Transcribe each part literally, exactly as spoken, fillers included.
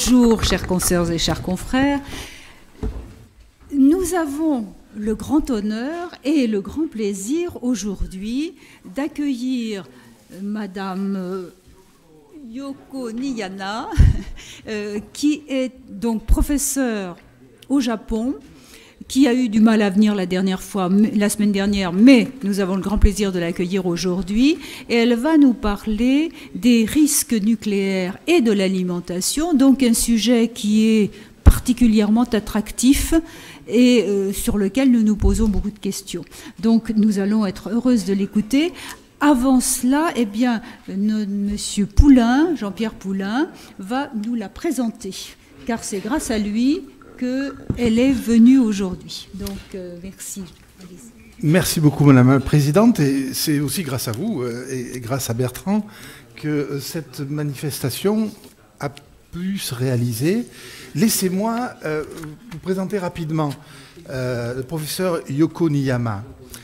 Bonjour, chers consoeurs et chers confrères. Nous avons le grand honneur et le grand plaisir aujourd'hui d'accueillir Madame Yoko Niyama, euh, qui est donc professeure au Japon, qui a eu du mal à venir la dernière fois, la semaine dernière, mais nous avons le grand plaisir de l'accueillir aujourd'hui. Et elle va nous parler des risques nucléaires et de l'alimentation, donc un sujet qui est particulièrement attractif et euh, sur lequel nous nous posons beaucoup de questions. Donc nous allons être heureuses de l'écouter. Avant cela, eh bien, Monsieur Poulain, Jean-Pierre Poulain, va nous la présenter, car c'est grâce à lui qu'elle est venue aujourd'hui. Donc, euh, merci. Merci beaucoup, Madame la Présidente. Et c'est aussi grâce à vous euh, et, et grâce à Bertrand que euh, cette manifestation a pu se réaliser. Laissez-moi euh, vous présenter rapidement euh, le professeur Yoko Niyama.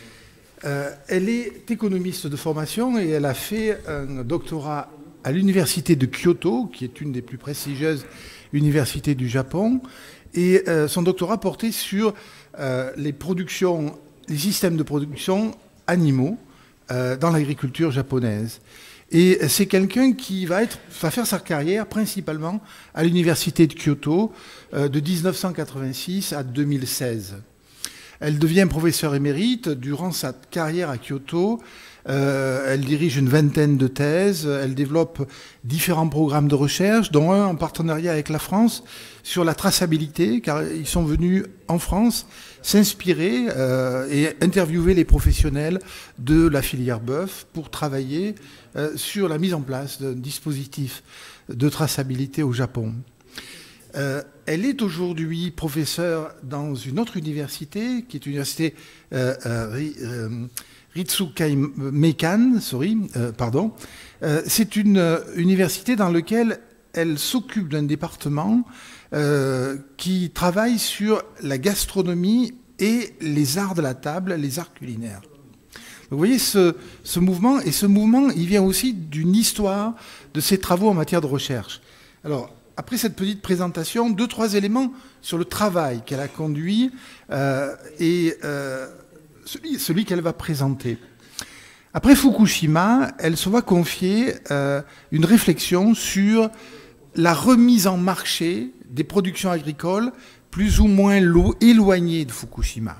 Euh, elle est économiste de formation et elle a fait un doctorat à l'université de Kyoto, qui est une des plus prestigieuses universités du Japon. Et euh, son doctorat portait sur euh, les productions, les systèmes de production animaux euh, dans l'agriculture japonaise. Et c'est quelqu'un qui va, être, va faire sa carrière principalement à l'université de Kyoto euh, de mille neuf cent quatre-vingt-six à deux mille seize. Elle devient professeure émérite durant sa carrière à Kyoto. Euh, elle dirige une vingtaine de thèses, elle développe différents programmes de recherche, dont un en partenariat avec la France sur la traçabilité, car ils sont venus en France s'inspirer euh, et interviewer les professionnels de la filière bœuf pour travailler euh, sur la mise en place d'un dispositif de traçabilité au Japon. Euh, elle est aujourd'hui professeure dans une autre université, qui est l'université euh, euh, euh, Ritsukai Meikan, sorry, euh, pardon. Euh, c'est une euh, université dans laquelle elle s'occupe d'un département euh, qui travaille sur la gastronomie et les arts de la table, les arts culinaires. Vous voyez ce, ce mouvement, et ce mouvement, il vient aussi d'une histoire de ses travaux en matière de recherche. Alors, après cette petite présentation, deux, trois éléments sur le travail qu'elle a conduit euh, et euh, celui, celui qu'elle va présenter. Après Fukushima, elle se voit confier euh, une réflexion sur la remise en marché des productions agricoles plus ou moins éloignées de Fukushima.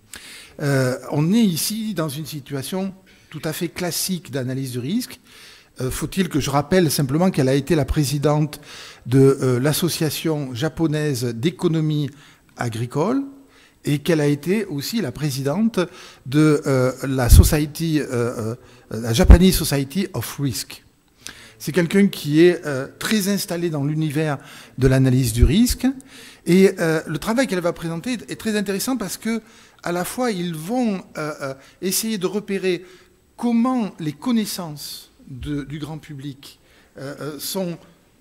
Euh, on est ici dans une situation tout à fait classique d'analyse de risque. Euh, faut-il que je rappelle simplement qu'elle a été la présidente de euh, l'association japonaise d'économie agricole et qu'elle a été aussi la présidente de euh, la Society, euh, euh, la Japanese Society of Risk. C'est quelqu'un qui est euh, très installé dans l'univers de l'analyse du risque. Et euh, le travail qu'elle va présenter est très intéressant parce que, à la fois, ils vont euh, euh, essayer de repérer comment les connaissances de, du grand public euh, euh, sont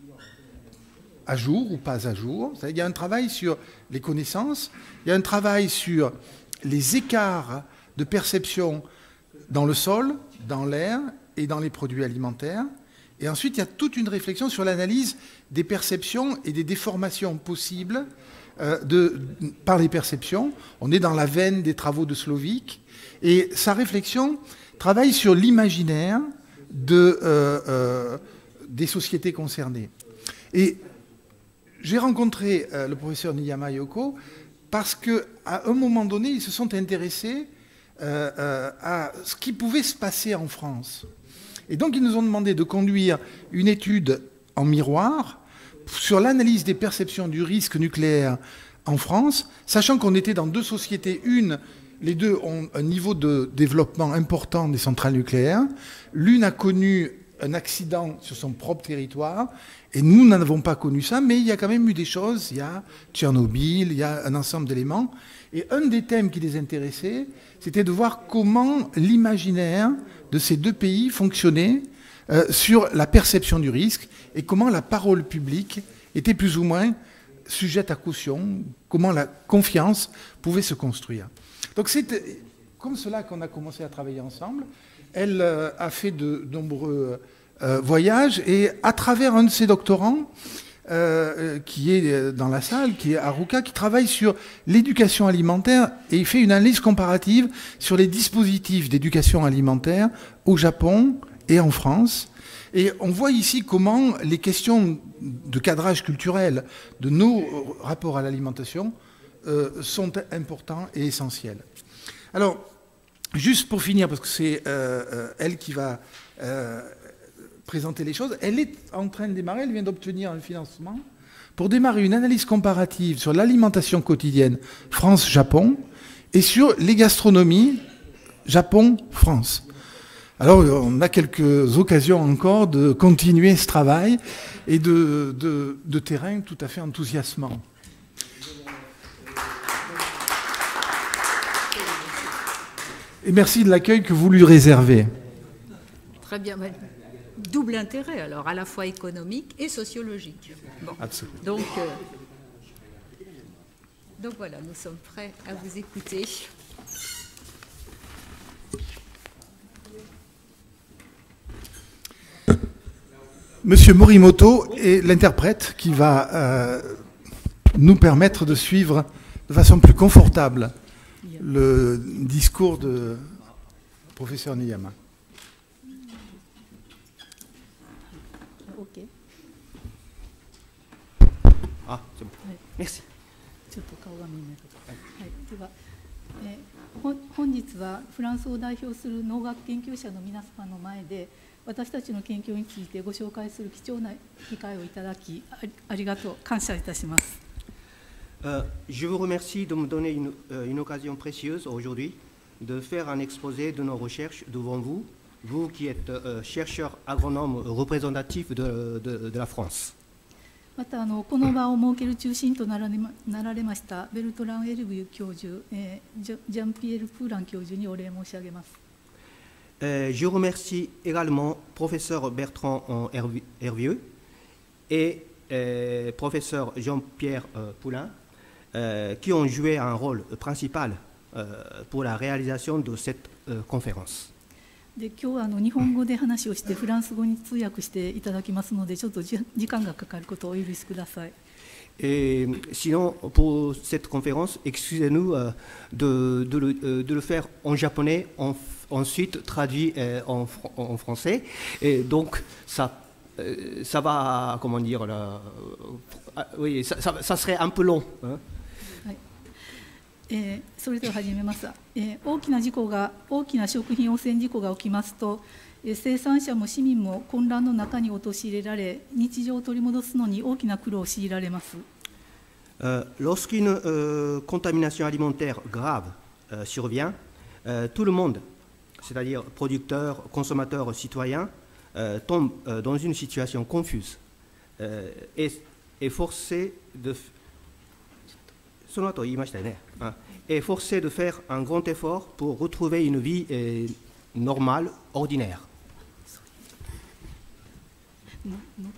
à jour ou pas à jour. Il y a un travail sur les connaissances, il y a un travail sur les écarts de perception dans le sol, dans l'air et dans les produits alimentaires. Et ensuite, il y a toute une réflexion sur l'analyse des perceptions et des déformations possibles euh, de, par les perceptions. On est dans la veine des travaux de Slovic. Et sa réflexion travaille sur l'imaginaire de, euh, euh, des sociétés concernées. Et j'ai rencontré euh, le professeur Niyama Yoko parce qu'à un moment donné, ils se sont intéressés euh, euh, à ce qui pouvait se passer en France. Et donc, ils nous ont demandé de conduire une étude en miroir sur l'analyse des perceptions du risque nucléaire en France, sachant qu'on était dans deux sociétés. Une, les deux ont un niveau de développement important des centrales nucléaires. L'une a connu un accident sur son propre territoire, et nous n'avons pas connu ça, mais il y a quand même eu des choses. Il y a Tchernobyl, il y a un ensemble d'éléments. Et un des thèmes qui les intéressait, c'était de voir comment l'imaginaire de ces deux pays fonctionnait euh, sur la perception du risque et comment la parole publique était plus ou moins sujette à caution, comment la confiance pouvait se construire. Donc c'est comme cela qu'on a commencé à travailler ensemble. Elle euh, a fait de nombreux euh, voyages et à travers un de ses doctorants, euh, qui est dans la salle, qui est Haruka, qui travaille sur l'éducation alimentaire et il fait une analyse comparative sur les dispositifs d'éducation alimentaire au Japon et en France. Et on voit ici comment les questions de cadrage culturel de nos rapports à l'alimentation euh, sont importants et essentiels. Alors, juste pour finir, parce que c'est euh, euh, elle qui va euh, présenter les choses, elle est en train de démarrer, elle vient d'obtenir un financement pour démarrer une analyse comparative sur l'alimentation quotidienne France-Japon et sur les gastronomies Japon-France. Alors, on a quelques occasions encore de continuer ce travail et de, de, de terrain tout à fait enthousiasmant. Et merci de l'accueil que vous lui réservez. Très bien. Double intérêt, alors, à la fois économique et sociologique. Bon. Absolument. Donc, euh, donc voilà, nous sommes prêts à vous écouter. Monsieur Morimoto est l'interprète qui va euh, nous permettre de suivre de façon plus confortable le discours de professeur Niyama. OK. Ah, c'est bon. Merci. ちょっと顔が見えないけど、はい、では、えー、本本日はフランスを代表する農学研究者の皆様の前で私たちの研究についてご紹介する貴重な機会をいただき あ, ありがとう感謝いたします。 Euh, je vous remercie de me donner une, euh, une occasion précieuse aujourd'hui de faire un exposé de nos recherches devant vous, vous qui êtes euh, chercheur agronome représentatif de, de, de la France. またあのこの場を設ける中心となられ ま, なられましたベルトラン・エルビュー教授、えー、ジ, ジャンピエール・プーラン教授にお礼申し上げます。 Euh, je remercie également professeur Bertrand Hervieux et euh, professeur Jean-Pierre euh, Poulain euh, qui ont joué un rôle principal euh, pour la réalisation de cette euh, conférence. で今日はあの日本語で話をしてフランス語に通訳していただきますのでちょっと時間がかかることをお許しください。 Et sinon, pour cette conférence, excusez-nous euh, de, de, le, euh, de le faire en japonais, en, ensuite traduit euh, en, en français. Et donc, ça, euh, ça va, comment dire, là, euh, oui, ça, ça, ça serait un peu long. Hein. えー、それでは始めます、えー、大きな事故が大きな食品汚染事故が起きますと、えー、生産者も市民も混乱の中に陥れられ日常を取り戻すのに大きな苦労を強いられます。 Euh, lorsqu'une euh, contamination alimentaire grave euh, survient, euh, tout le monde, c'est-à-dire producteurs, consommateurs, citoyens, euh, tombe euh, dans une situation confuse euh, et est forcé de est forcé de faire un grand effort pour retrouver une vie euh, normale, ordinaire. Non, non.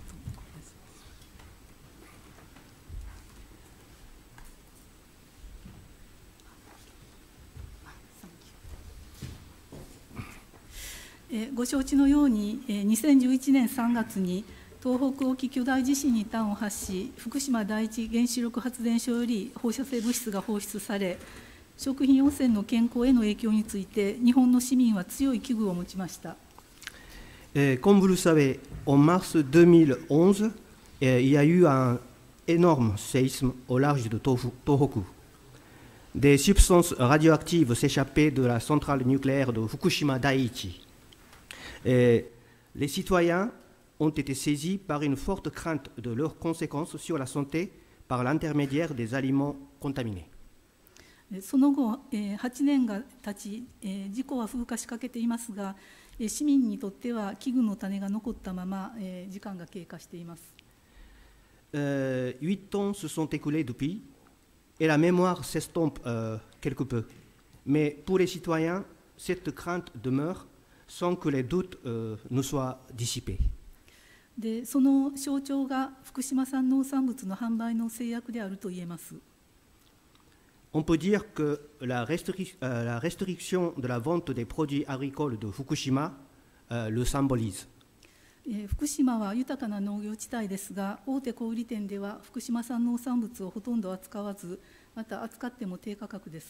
ご承知のようににせんじゅういちねんさんがつに東北沖巨大地震に端を発し福島第一原子力発電所より放射性物質が放出され食品汚染の健康への影響について日本の市民は強い危惧を持ちました。 Comme vous le savez, en mars deux mille onze, il y a eu un énorme séisme au large de Tohoku. Des substances radioactives s'échappaient de la centrale nucléaire de Fukushima Daiichi. Et les citoyens ont été saisis par une forte crainte de leurs conséquences sur la santé par l'intermédiaire des aliments contaminés. その後、はちねんが経ち、事故は風化しかけていますが、市民にとっては危惧の種が残ったまま時間が経過しています。 Euh, huit ans se sont écoulés depuis, et la mémoire s'estompe euh, quelque peu. Mais pour les citoyens, cette crainte demeure sans que les doutes euh, ne soient dissipés. でその象徴が福島産農産物の販売の制約であると言えます。 On peut dire que la, restric euh, la restriction de la vente des produits agricoles de Fukushima euh, le symbolise. えー福島は豊かな農業地帯ですが、大手小売店では福島産農産物をほとんど扱わず、また扱っても低価格です。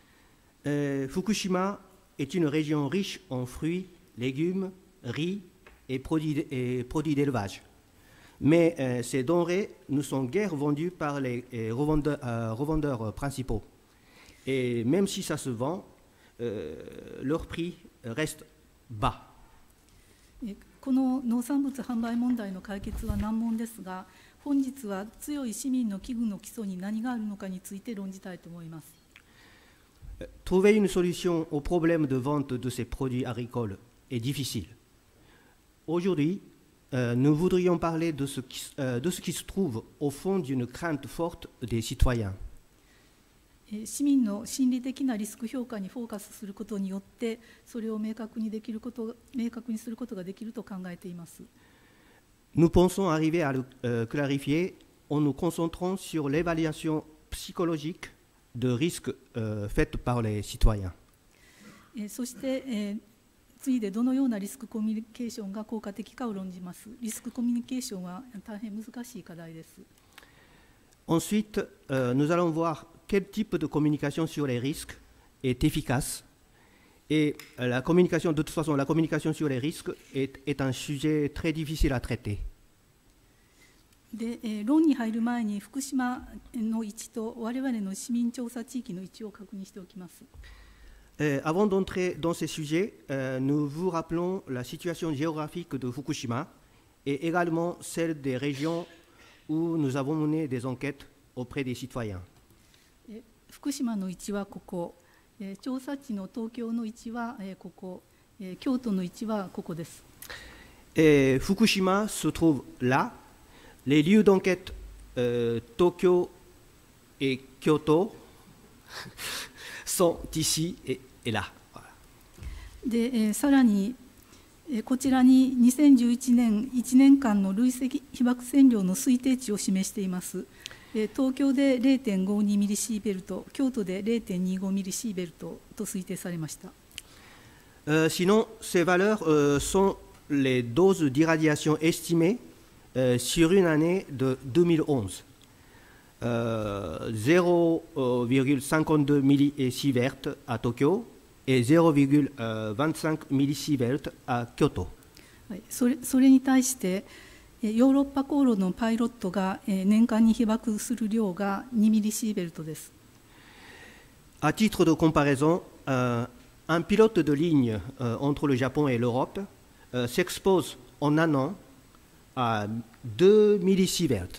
Euh, Fukushima est une région riche en fruits, légumes, riz et produits, et produits d'élevage. Mais euh, ces denrées ne sont guère vendues par les euh, revendeurs, euh, revendeurs principaux. Et même si ça se vend, euh, leur prix reste bas. えこの農産物販売問題の解決は難問ですが、本日は強い市民の危惧の基礎に何があるのかについて論じたいと思います。 Trouver une solution au problème de vente de ces produits agricoles est difficile. Aujourd'hui, euh, nous voudrions parler de ce, qui, euh, de ce qui se trouve au fond d'une crainte forte des citoyens. え市民の心理的なリスク評価にフォーカスすることによって、それを明確にできること明確にすることができると考えています。 Nous pensons arriver à le euh, clarifier en nous concentrant sur l'évaluation psychologique de risques euh, faite par les citoyens. えそして、えー次いでどのようなリスクコミュニケーションが効果的かを論じます。リスクコミュニケーションは大変難しい課題です。 Ensuite, euh, nous allons voir quel type de communication sur les risques est efficace. Et euh, la communication, de toute façon, la communication sur les risques est, est un sujet très difficile à traiter. で、えー論に入る前に福島の位置と我々の市民調査地域の位置を確認しておきます。 Euh, avant d'entrer dans ces sujets, euh, nous vous rappelons la situation géographique de Fukushima et également celle des régions où nous avons mené des enquêtes auprès des citoyens. え福島の位置はここ、えー調査地の東京の位置は、えーここ、えー京都の位置はここです。 Et Fukushima se trouve là. Les lieux d'enquête euh, Tokyo et Kyoto sont ici et, et là. Voilà. で、えーさらに、えーこちらににせんじゅういちねんいちねんかんの累積被爆線量の推定値を示しています。えー東京で ゼロてんごに ミリシーベルト、京都で ゼロてんにご ミリシーベルトと推定されました。 Euh, sinon, ces valeurs euh, sont les doses d'irradiation estimées euh, sur une année de deux mille onze. Euh, zéro virgule cinquante-deux millisieverts à Tokyo et zéro virgule vingt-cinq millisieverts à Kyoto. はい、それ、それに対してえーヨーロッパ航路のパイロットが、えー年間に被爆する量がにミリシーベルトです。 À titre de comparaison, euh, un pilote de ligne euh, entre le Japon et l'Europe euh, s'expose en un an à deux millisieverts.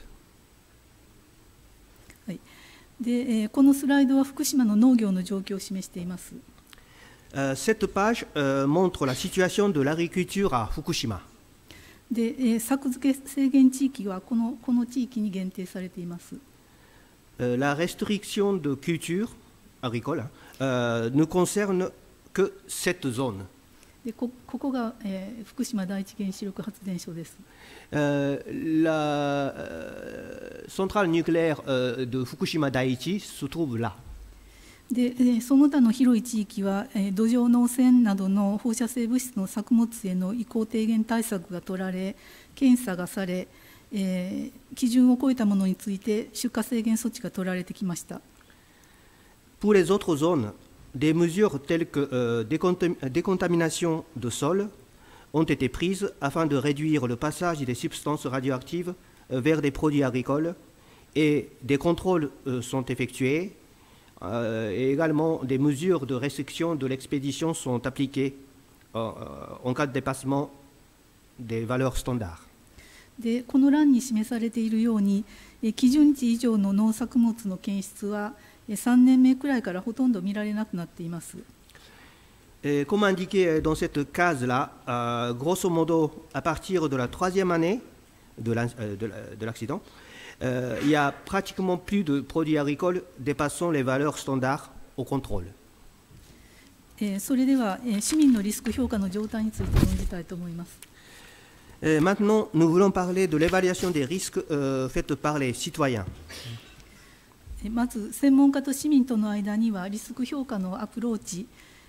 はいでえーこのスライドは福島の農業の状況を示しています。 Euh, cette page euh, montre la situation de l'agriculture à Fukushima. で、えー作付け制限地域はこの、この地域に限定されています。 Euh, la restriction de culture agricole hein, euh, ne concerne que cette zone. でこここが、えー福島第一原子力発電所です。 Euh, la euh, centrale nucléaire euh, de Fukushima Daiichi se trouve là. で、えーその他の広い地域は、えー土壌の汚染などの放射性物質の作物への移行低減対策が取られ、検査がされ、えー基準を超えたものについて出荷制限措置が取られてきました。 Pour les autres zones, des mesures telles que euh, décontam- décontamination de sol ont été prises afin de réduire le passage des substances radioactives euh, vers des produits agricoles et des contrôles euh, sont effectués euh, et également des mesures de restriction de l'expédition sont appliquées euh, en cas de dépassement des valeurs standards. でこの欄に示されているように、えー基準値以上の農作物の検出はえーさんねんめくらいからほとんど見られなくなっています。 Et comme indiqué dans cette case-là, euh, grosso modo, à partir de la troisième année de l'in- euh, de la- de l'accident, euh, il y a pratiquement plus de produits agricoles dépassant les valeurs standards au contrôle. えーそれでは、えー市民のリスク評価の状態について論じたいと思います。 Et maintenant, nous voulons parler de l'évaluation des risques euh, faite par les citoyens. えーまず専門家と市民との間にはリスク評価のアプローチ、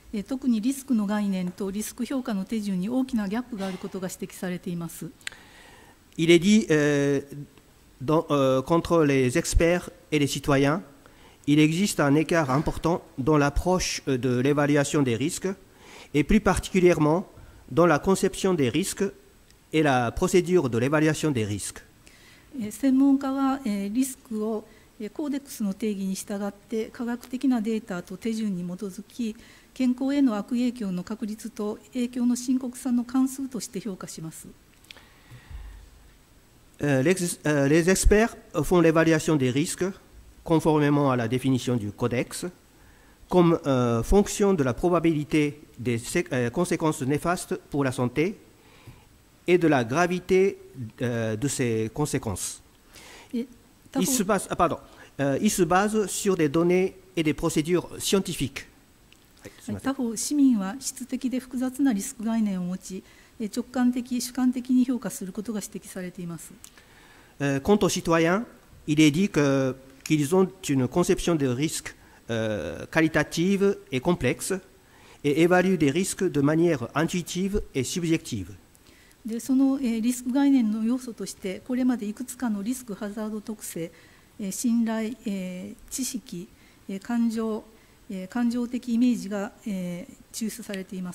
えー特にリスクの概念とリスク評価の手順に大きなギャップがあることが指摘されています。 Il est dit euh, dans, euh, qu'entre les experts et les citoyens, il existe un écart important dans l'approche de l'évaluation des risques et plus particulièrement dans la conception des risques et la procédure de l'évaluation des risques. えー専門家は、えーリスクをえーコーデックスの定義に従って科学的なデータと手順に基づき、健康への悪影響の確率と影響の深刻さの関数として評価します。 Euh, les, euh, les experts font l'évaluation des risques conformément à la définition du codex comme euh, fonction de la probabilité des euh, conséquences néfastes pour la santé et de la gravité euh, de ces conséquences. え他 Il 方 se base, ah, pardon, euh, il se base sur des données et des procédures scientifiques. はい他方、市民は質的で複雑なリスク概念を持ち、え直感的、主観的に評価することが指摘されています。 Euh, quant aux citoyens, il est dit que, qu'ils ont une conception de risque euh, qualitative et complexe et évaluent des risques de manière intuitive et subjective. でその、えーリスク概念の要素として、これまでいくつかのリスクハザード特性、えー信頼、えー知識、えー感情、えー感情的イメージが、えー抽出されています。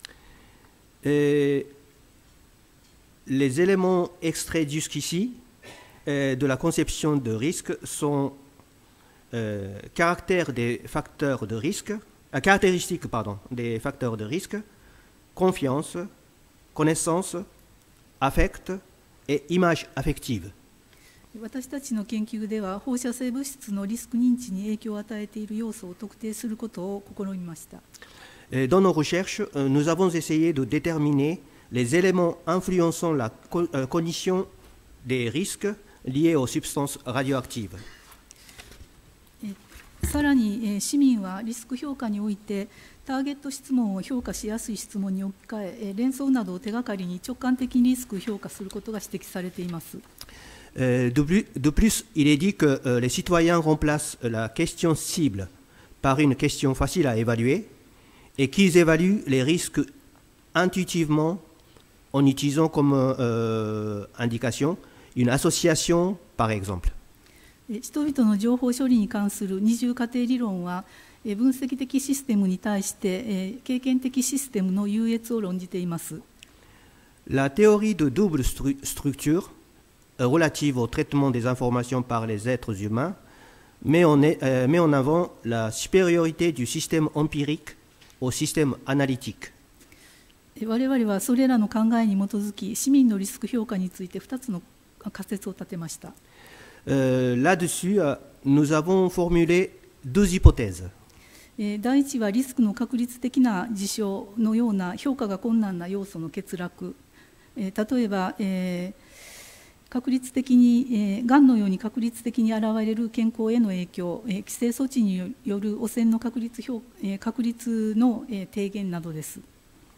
Et les éléments extraits jusqu'ici euh, de la conception de risque sont euh, caractères des facteurs de risque, euh, caractéristiques pardon, des facteurs de risque, confiance, connaissance, affect et image affective. 私たちの研究では、放射性物質のリスク認知に影響を与えている要素を特定することを試みました。 Et dans nos recherches, euh, nous avons essayé de déterminer les éléments influençant la co- euh, cognition des risques liés aux substances radioactives. えさらに、えー市民はリスク評価において、ターゲット質問を評価しやすい質問に置き換え、えー連想などを手がかりに直感的にリスクを評価することが指摘されています。 Euh, de, plus, de plus, il est dit que euh, les citoyens remplacent la question cible par une question facile à évaluer et qu'ils évaluent les risques intuitivement en utilisant comme euh, indication une association, par exemple. え人々の情報処理に関する二重過程理論は、え分析的システムに対して、え経験的システムの優越を論じています。 La théorie de double stru- structure euh, relative au traitement des informations par les êtres humains met en, est- euh, met en avant la supériorité du système empirique au système analytique. え我々はそれらの考えに基づき、市民のリスク評価についてふたつの仮説を立てました。 Euh, là-dessus, euh, nous avons formulé deux hypothèses. えー第一はリスクの確率的な事象のような評価が困難な要素の欠落、えー例えば、えー確率的に、えー、がんのように確率的に現れる健康への影響、えー規制措置による汚染の確率、評えー確率の、えー低減などです。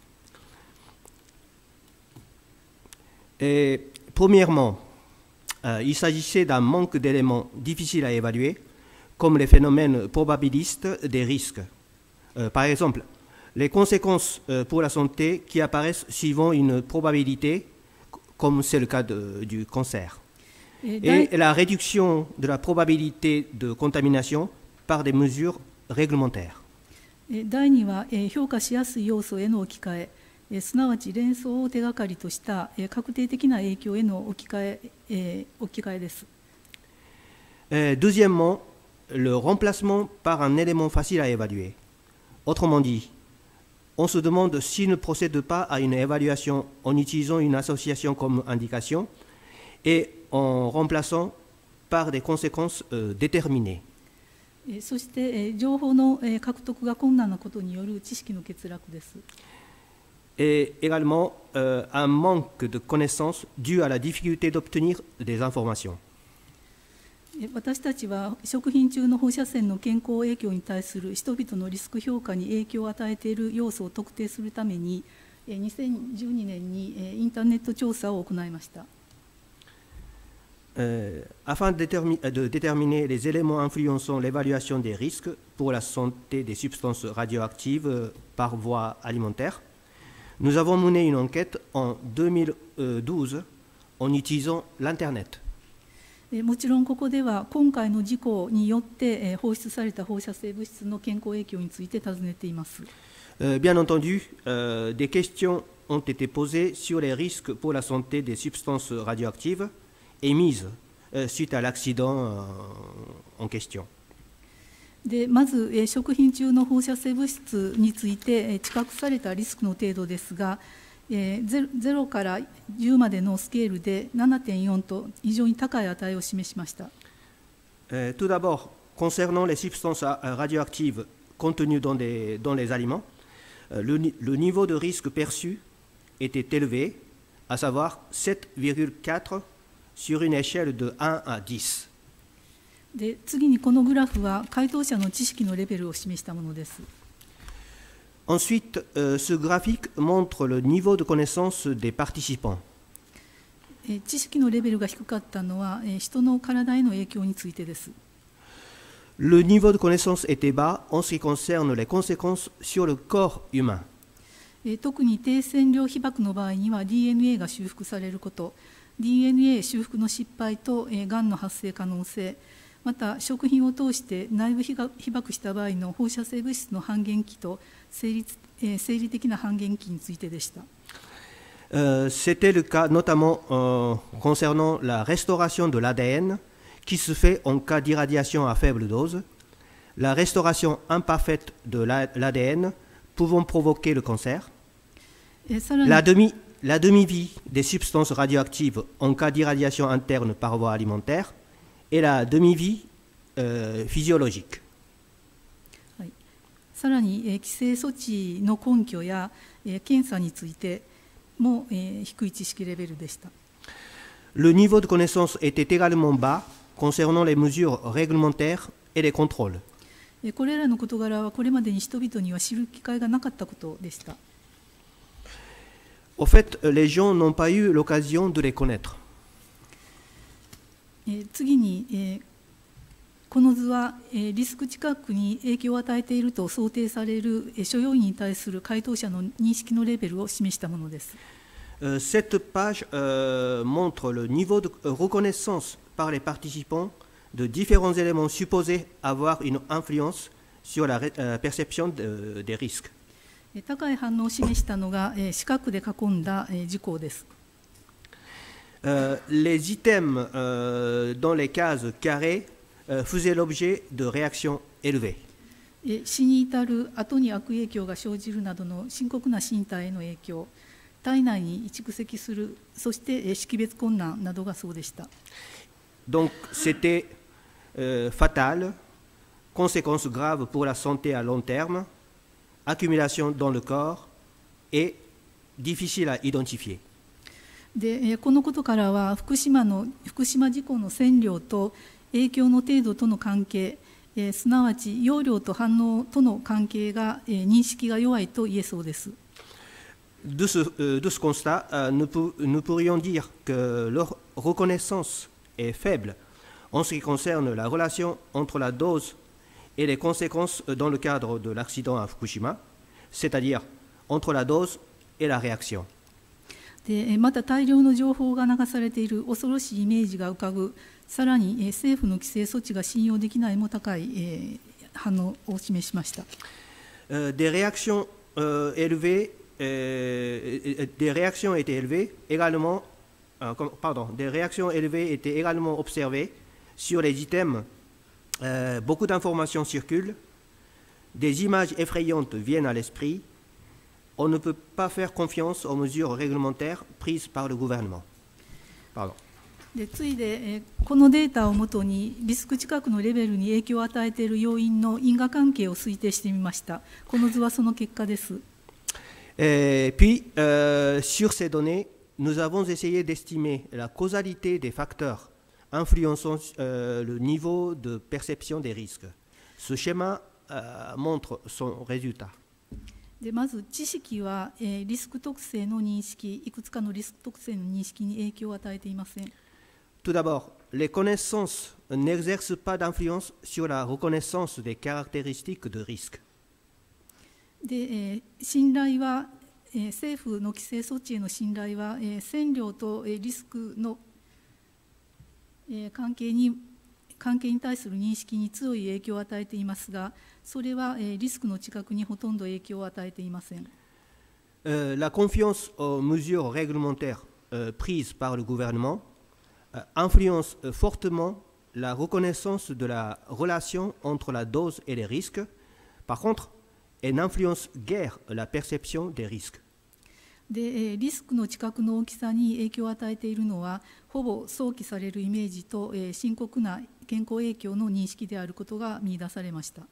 Et, premièrement, euh, il s'agissait d'un manque d'éléments difficiles à évaluer, comme les phénomènes probabilistes des risques. Euh, par exemple, les conséquences euh, pour la santé qui apparaissent suivant une probabilité, comme c'est le cas de- du cancer. えー第 Et la réduction de la probabilité de contamination par des mesures réglementaires. えー第二は、えー評価しやすい要素への置き換え、えーすなわち連想を手がかりとした、えー確定的な影響への置き換え、えー置き換えです。 Euh, deuxièmement, le remplacement par un élément facile à évaluer. Autrement dit, on se demande s'il ne procède pas à une évaluation en utilisant une association comme indication et en remplaçant par des conséquences euh, déterminées. えーそして、えー情報の、えー獲得が困難なことによる知識の欠落です。 Et également euh, un manque de connaissances dû à la difficulté d'obtenir des informations. えー私たちは食品中の放射線の健康影響に対する人々のリスク評価に影響を与えている要素を特定するために、えーにせんじゅうにねんに、えーインターネット調査を行いました。 Euh, afin de, détermi de déterminer les éléments influençant l'évaluation des risques pour la santé des substances radioactives euh, par voie alimentaire, nous avons mené une enquête en deux mille douze en utilisant l'Internet. もちろんここでは今回の事故によって放出された放射性物質の健康影響について尋ねています。 Euh, bien entendu, euh, des questions ont été posées sur les risques pour la santé des substances radioactives émises euh, suite à l'accident euh, en question. でまず、えー、食品中の放射性物質について、えー、知覚されたリスクの程度ですが、えー、ゼロからじゅうまでのスケールで ななてんよん と非常に高い値を示しました。 Euh, tout d'abord, concernant les substances radioactives contenues dans, des, dans les aliments, euh, le, le niveau de risque perçu était élevé, à savoir sept virgule quatre sur une échelle de un à dix. で次にこのグラフは回答者の知識のレベルを示したものです。 Ensuite, euh, ce graphique montre le niveau de connaissance des participants. えー知識のレベルが低かったのは、えー人の体への影響についてです。 Le niveau de connaissance était bas en ce qui concerne les conséquences sur le corps humain. えー特に低線量被曝の場合には ディーエヌエー が修復されること、ディーエヌエー 修復の失敗と、えー、がんの発生可能性、また食品を通して内部被曝した場合の放射性物質の半減期と生理、えー、生理的な半減期についてでした。 Euh, C'était le cas notamment euh, concernant la restauration de l'A D N qui se fait en cas d'irradiation à faible dose, la restauration imparfaite de l'A D N pouvant provoquer le cancer, えーさらに la demi, la demi-vie des substances radioactives en cas d'irradiation interne par voie alimentaire et la demi-vie euh, physiologique. はい、さらに、えー規制措置の根拠や、えー検査についても、えー低い知識レベルでした。 Le niveau de connaissance était également bas concernant les mesures réglementaires et les contrôles. えーこれらの事柄はこれまでに人々には知る機会がなかったことでした。 Au fait, les gens n'ont pas eu l'occasion de les connaître. えー次に、えーこの図は、えーリスク知覚に影響を与えていると想定される、えー所要員に対する回答者の認識のレベルを示したものです。 Euh, cette page euh, montre le niveau de reconnaissance par les participants de différents éléments supposés avoir une influence sur la euh, perception de, des risques. えー高い反応を示したのが、えー四角で囲んだ、えー事項です。 Euh, les items euh, dans les cases carrées euh, faisaient l'objet de réactions élevées. えー死に至る後に悪影響が生じるなどの深刻な身体への影響、体内に蓄積する、そして、えー識別困難などがそうでした。 Donc c'était euh, fatal, conséquences graves pour la santé à long terme, accumulation dans le corps et difficile à identifier. でえーこのことからは福島の福島事故の線量と影響の程度との関係、えーすなわち容量と反応との関係が、えー認識が弱いと言えそうです。 De ce, euh, de ce constat, euh, nous, pour, nous pourrions dire que leur reconnaissance est faible en ce qui concerne la relation entre la dose et les conséquences dans le cadre de l'accident à Fukushima, c'est-à-dire entre la dose et la réaction. でえーまた大量の情報が流されている恐ろしいイメージが浮かぶ、さらにえー政府の規制措置が信用できないも高い、えー反応を示しました。 Euh, des réactions euh, élevées, euh, des réactions étaient élevées également, euh, comme- pardon, des réactions élevées étaient également observées sur les items. Euh, beaucoup d'informations circulent, des images effrayantes viennent à l'esprit. On ne peut pas faire confiance aux mesures réglementaires prises par le gouvernement. Pardon. で次いで、えーこのデータをもとにリスク知覚のレベルに影響を与えている要因の因果関係を推定してみました。この図はその結果です。 Et puis, euh, sur ces données, nous avons essayé d'estimer la causalité des facteurs influençant euh, le niveau de perception des risques. Ce schéma euh, montre son résultat. でまず知識は、えーリスク特性の認識、いくつかのリスク特性の認識に影響を与えていません。 Tout d'abord, les connaissances n'exercent pas d'influence sur la reconnaissance des caractéristiques de risque. で、えー信頼は、えー政府の規制措置への信頼は、えー線量と、えーリスクの、えー関係に関係に対する認識に強い影響を与えていますが、それは、えーリスクの知覚にほとんど影響を与えていません。 Euh, la confiance aux mesures réglementaires euh, prises par le gouvernement euh, influence euh, fortement la reconnaissance de la relation entre la dose et les risques. Par contre, elle n'influence guère la perception des risques. で、えーリスクの知覚の大きさに影響を与えているのは、ほぼ想起されるイメージと、えー深刻な健康影響の認識であることが見出されました。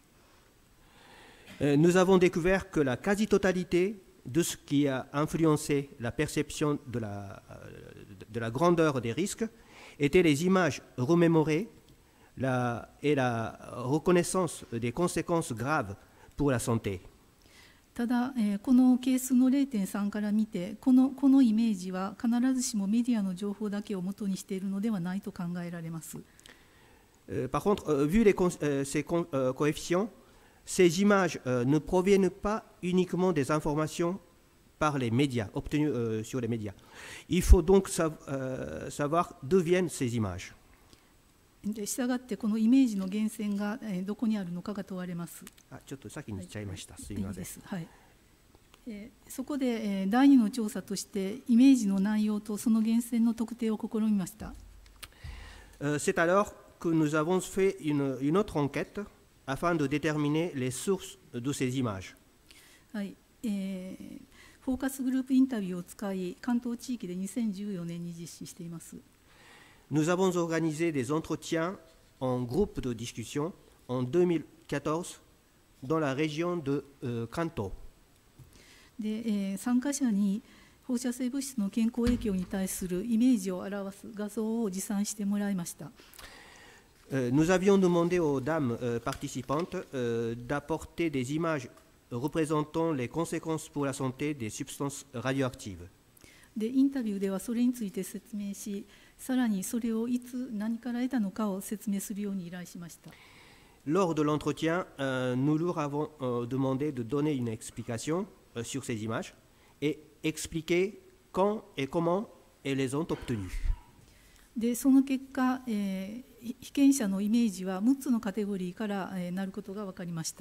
Euh, nous avons découvert que la quasi-totalité de ce qui a influencé la perception de la, de la grandeur des risques étaient les images remémorées la, et la reconnaissance des conséquences graves pour la santé. ただ、えーこの係数の ゼロてんさん から見て、この、このイメージは必ずしもメディアの情報だけを元にしているのではないと考えられます。 Euh, par contre, euh, vu les con- euh, ces con- euh, coefficients, ces images euh, ne proviennent pas uniquement des informations par les médias, obtenues euh, sur les médias. Il faut donc sav- euh, savoir d'où viennent ces images. で、したがってこのイメージの源泉が、えーどこにあるのかが問われます。 あ、ちょっと先に言っちゃいました。すいいいません。 です。はい。えーそこで、えーだいにの調査としてイメージの内容とその源泉の特定を試みました。 Euh, c'est alors que nous avons fait une, une autre enquête afin de déterminer les sources de ces images. はい。えーフォーカスグループインタビューを使い、関東地域でにせんじゅうよねんに実施しています。 Nous avons organisé des entretiens en groupe de discussion en deux mille quatorze dans la région de euh, Kanto. で、えー参加者に放射性物質の健康影響に対するイメージを表す画像を持参してもらいました。 Euh, nous avions demandé aux dames euh, participantes euh, d'apporter des images représentant les conséquences pour la santé des substances radioactives. で、インタビューではそれについて説明し、さらにそれをいつ何から得たのかを説明するように依頼しました。 Lors de l'entretien, euh, nous leur avons euh, demandé de donner une explication euh, sur ces images et expliquer quand et comment elles les ont obtenues. で、その結果、えー被験者のイメージはむっつのカテゴリーから、えーなることが分かりました。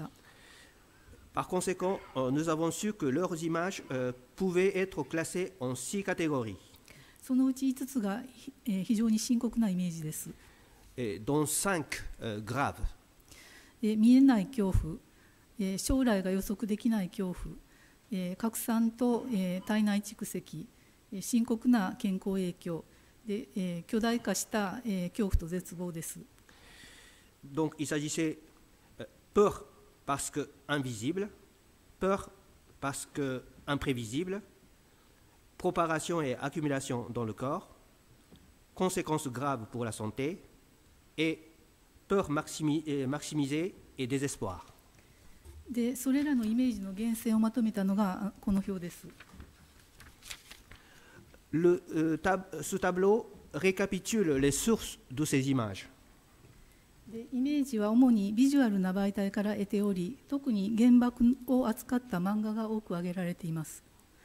Par conséquent, euh, nous avons su que leurs images euh, pouvaient être classées en six catégories, そのうちいつつが、ひえー非常に深刻なイメージです。 et dont cinq euh, graves. えー見えない恐怖、えー将来が予測できない恐怖、えー拡散と、えー体内蓄積、えー深刻な健康影響で、えー巨大化した、えー恐怖と絶望です。 Donc il s'agissait euh, peur parce que invisible, peur parce que imprévisible, propagation et accumulation dans le corps, conséquences graves pour la santé et peur maximi- euh, maximisée et désespoir. で、それらのイメージの源泉をまとめたのがあこの表です。 Le, euh, tab- ce tableau récapitule les sources de ces images. で、イメージは主にビジュアルな媒体から得ており、特に原爆を扱った漫画が多く挙げられています。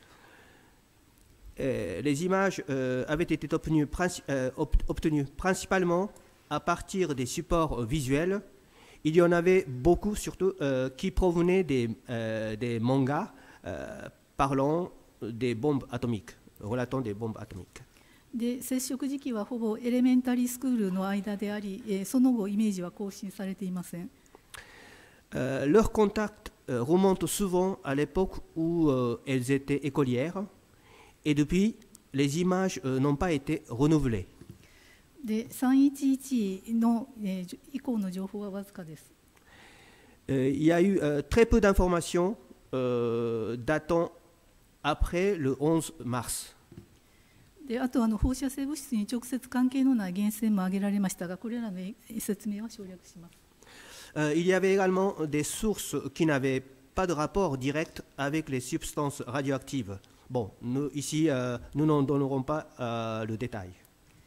Euh, les images euh, avaient été obtenues, princi- euh, obt- obtenues principalement à partir des supports euh, visuels. Il y en avait beaucoup, surtout, euh, qui provenaient des, euh, des mangas euh, parlant des bombes atomiques, relatant des bombes atomiques. で、接触時期はほぼエレメンタリースクールの間であり、えーその後イメージは更新されていません。 Euh, leur contact euh, remonte souvent à l'époque où euh, elles étaient écolières, et depuis, les images euh, n'ont pas été renouvelées. で、さんいちいちの、えーじ以降の情報はわずかです。 Euh, il y a eu euh, très peu d'informations euh, datant après le onze mars. で、あとあの放射性物質に直接関係のない源泉も挙げられましたが、これらの説明は省略します。 Euh, il y avait également des sources qui n'avaient pas de rapport direct avec les substances radioactives. Bon, nous, ici, euh, nous n'en donnerons pas euh, le détail.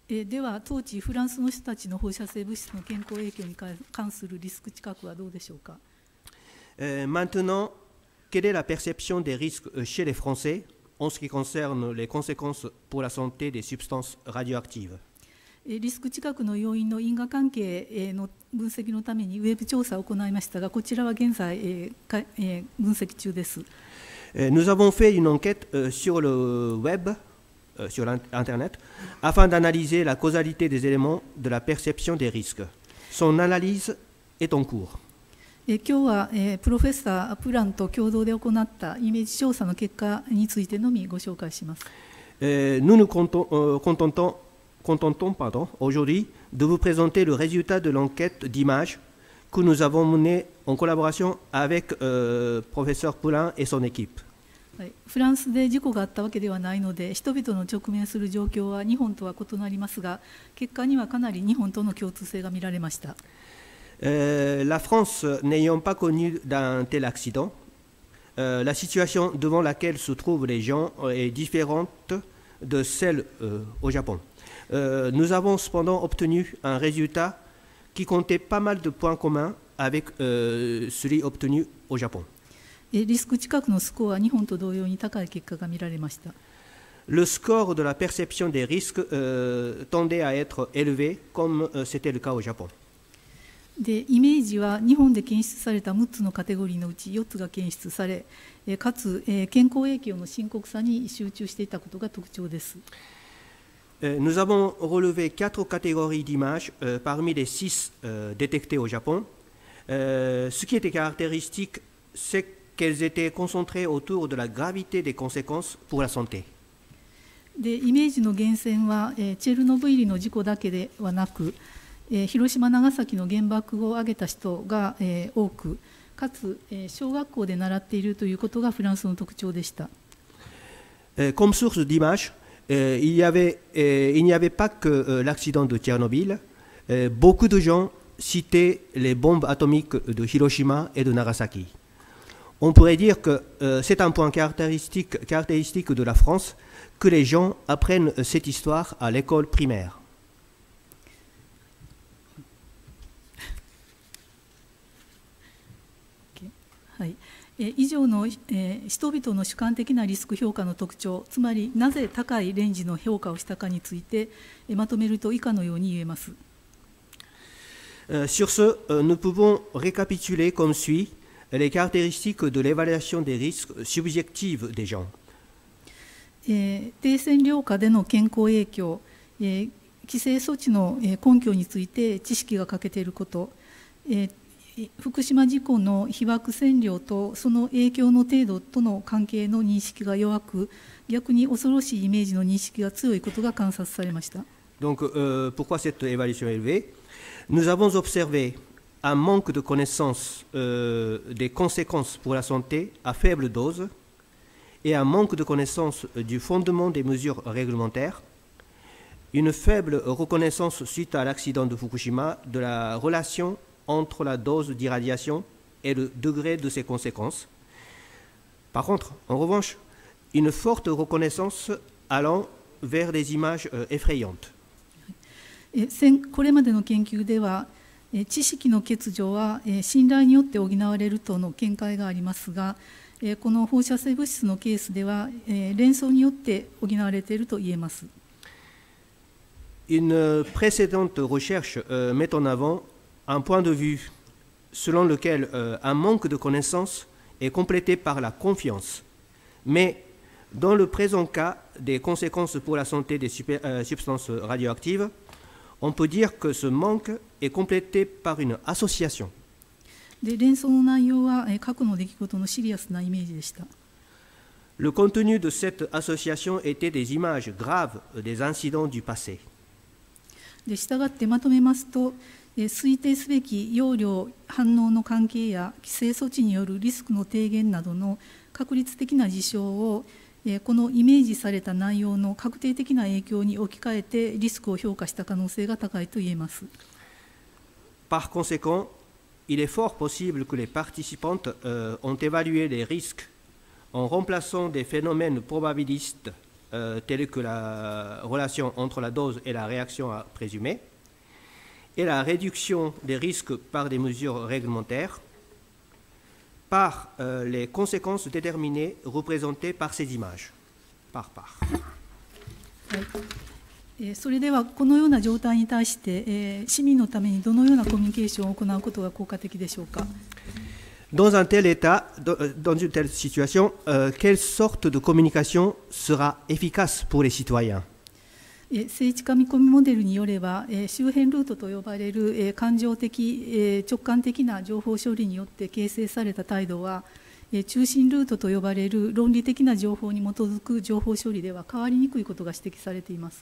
えーでは当地フランスの人たちの放射性物質の健康影響に関するリスク知覚はどうでしょうか。 Euh, maintenant, quelle est la perception des risques chez les Français en ce qui concerne les conséquences pour la santé des substances radioactives? リスク知覚の要因の因果関係の分析のためにウェブ調査を行いましたが、こちらは現在分析中です。 Nous avons fait une enquête sur le web, sur l'Internet, afin d'analyser la causalité des éléments de la perception des risques. Son analyse est en cours. 今日はプロフェッサー・プランと共同で行ったイメージ調査の結果についてのみご紹介します。 Nous nous contentons contentons pardon, aujourd'hui de vous présenter le résultat de l'enquête d'image que nous avons menée en collaboration avec euh, professeur Poulain et son équipe. フランスで事故があったわけではないので、人々の直面する状況は日本とは異なりますが、結果にはかなり日本との共通性が見られました。 Euh, la France n'ayant pas connu d'un tel accident, euh, la situation devant laquelle se trouvent les gens est différente de celle euh, au Japon. Euh, nous avons cependant obtenu un résultat qui comptait pas mal de points communs avec euh, celui obtenu au Japon. リスク知覚のスコアは日本と同様に高い結果が見られました。 Le score de la perception des risques euh, tendait à être élevé comme euh, c'était le cas au Japon. でイメージは日本で検出されたむっつのカテゴリーのうちよっつが検出され、かつ健康影響の深刻さに集中していたことが特徴です。 Nous avons relevé quatre catégories d'images euh, parmi les six euh, détectées au Japon. Euh, ce qui était caractéristique, c'est qu'elles étaient concentrées autour de la gravité des conséquences pour la santé. でイメージの源泉は、えー、チェルノブイリの事故だけではなく、えー、広島長崎の原爆を挙げた人が、えー、多く、かつ、えー、小学校で習っているということがフランスの特徴でした。 Comme source d'image, euh, il y avait, euh, il n'y avait pas que euh, l'accident de Tchernobyl. Euh, beaucoup de gens citaient les bombes atomiques de Hiroshima et de Nagasaki. On pourrait dire que euh, c'est un point caractéristique, caractéristique de la France que les gens apprennent cette histoire à l'école primaire. Okay. はい、え以上の、えー、人々の主観的なリスク評価の特徴、つまりなぜ高いレンジの評価をしたかについて、えー、まとめると以下のように言えます。 Euh, sur ce, euh, nous pouvons récapituler comme suit les caractéristiques de l'évaluation des risques subjectives des gens. えー、低線量下での健康影響、えー、規制措置の根拠について知識が欠けていること、えー、福島事故の被爆線量とその影響の程度との関係の認識が弱く、逆に恐ろしいイメージの認識が強いことが観察されました。 Donc, euh, pourquoi cette évaluation élevée? Nous avons observé un manque de connaissance euh, des conséquences pour la santé à faible dose et un manque de connaissance du fondement des mesures réglementaires, une faible reconnaissance suite à l'accident de Fukushima de la relation entre la dose d'irradiation et le degré de ses conséquences. Par contre, en revanche, une forte reconnaissance allant vers des images euh, effrayantes. これまでの研究では、知識の欠如は信頼によって補われるとの見解がありますが、この放射性物質のケースでは連想によって補われていると言えます。 Une précédente recherche euh, met en avant un point de vue selon lequel euh, un manque de connaissances est complété par la confiance. Mais dans le présent cas des conséquences pour la santé des super, euh, substances radioactives, on peut dire que ce manque est complété par une association. で連想の内容は過去の出来事のシリアスなイメージでした。 Le contenu de cette association était des images graves des incidents du passé. でしたがってまとめますと、推定すべき容量反応の関係や規制措置によるリスクの低減などの確率的な事象をこのイメージされた内容の確定的な影響に置き換えてリスクを評価した可能性が高いと言えます。 Par conséquent, il est fort possible que les participantes euh, ont évalué les risques en remplaçant des phénomènes probabilistes euh, telles que la relation entre la dose et la réaction à présumer, et la réduction des risques par des mesures réglementaires, par euh, les conséquences déterminées représentées par ces images, par part. えーそれではこのような状態に対して、えー市民のためにどのようなコミュニケーションを行うことが効果的でしょうか。 Dans un tel état, dans une telle situation, euh, quelle sorte de communication sera efficace pour les citoyens? えー聖地書み込みモデルによれば、えー周辺ルートと呼ばれる、えー感情的、えー直感的な情報処理によって形成された態度は、えー中心ルートと呼ばれる論理的な情報に基づく情報処理では変わりにくいことが指摘されています。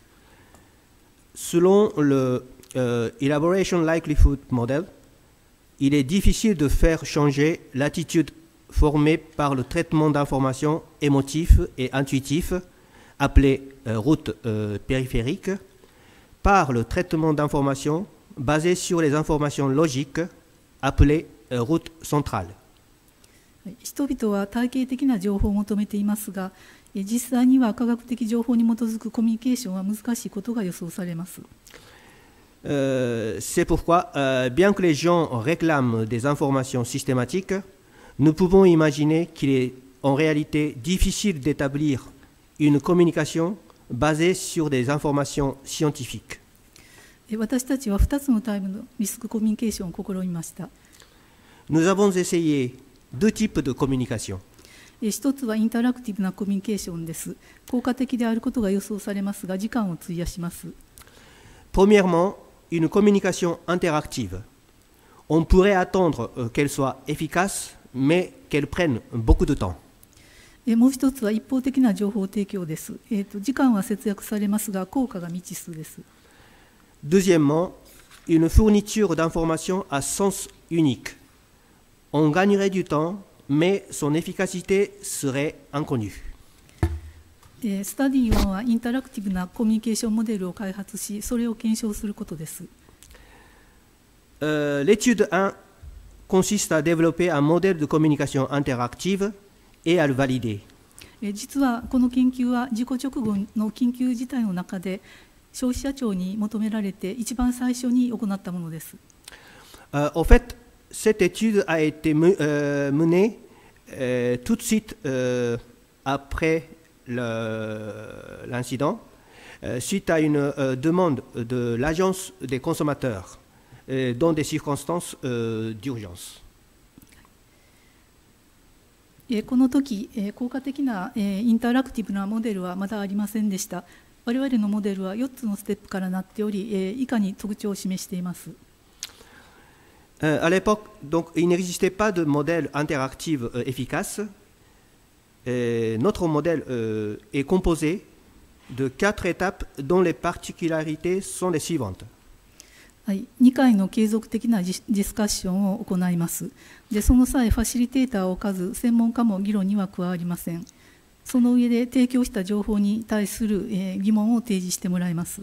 Selon le euh, Elaboration Likelihood Model, il est difficile de faire changer l'attitude formée par le traitement d'informations émotifs et intuitifs, appelé euh, route euh, périphérique, par le traitement d'informations basées sur les informations logiques, appelées euh, route centrale. 人々は体系的な情報を求めていますが、えー実際には科学的情報に基づくコミュニケーションは難しいことが予想されます。 Euh, c'est pourquoi, euh, bien que les gens réclament des informations systématiques, nous pouvons imaginer qu'il est en réalité difficile d'établir une communication basée sur des informations scientifiques. えー私たちはふたつのタイプのリスクコミュニケーションを試みました。 Nous avons essayé deux types de communication. えー一つはインタラクティブなコミュニケーションです。効果的であることが予想されますが、時間を費やします。 Premièrement, une communication interactive. On pourrait attendre euh, qu'elle soit efficace, mais qu'elle prenne beaucoup de temps. えーもう一つは一方的な情報提供です。えーと時間は節約されますが、効果が未知数です。 Deuxièmement, une fourniture d'informations à sens unique. On gagnerait du temps, mais son efficacité serait inconnue. えースタディワンはインタラクティブなコミュニケーションモデルを開発し、それを検証することです。 Euh, L'étude un consiste à développer un modèle de communication interactive et à le valider. えー実はこの研究は事故直後の緊急事態の中で消費者庁に求められて一番最初に行ったものです。 Euh, au fait, cette étude a été me- euh, menée euh, tout de suite euh, après le- l'incident, euh, suite à une euh, demande de l'Agence des consommateurs, euh, dans des circonstances euh, d'urgence. えーこの時、えー効果的な、えーインタラクティブなモデルはまだありませんでした。我々のモデルはよっつのステップからなっており、えー以下に特徴を示しています。 Euh, à l'époque, donc, il n'existait pas de modèle interactif euh, efficace. Et notre modèle euh, est composé de quatre étapes dont les particularités sont les suivantes. はい、にかいの継続的なディディスカッションを行います。で、その際、ファシリテーターを数、専門家も議論には加わりません。その上で提供した情報に対する、えー疑問を提示してもらいます。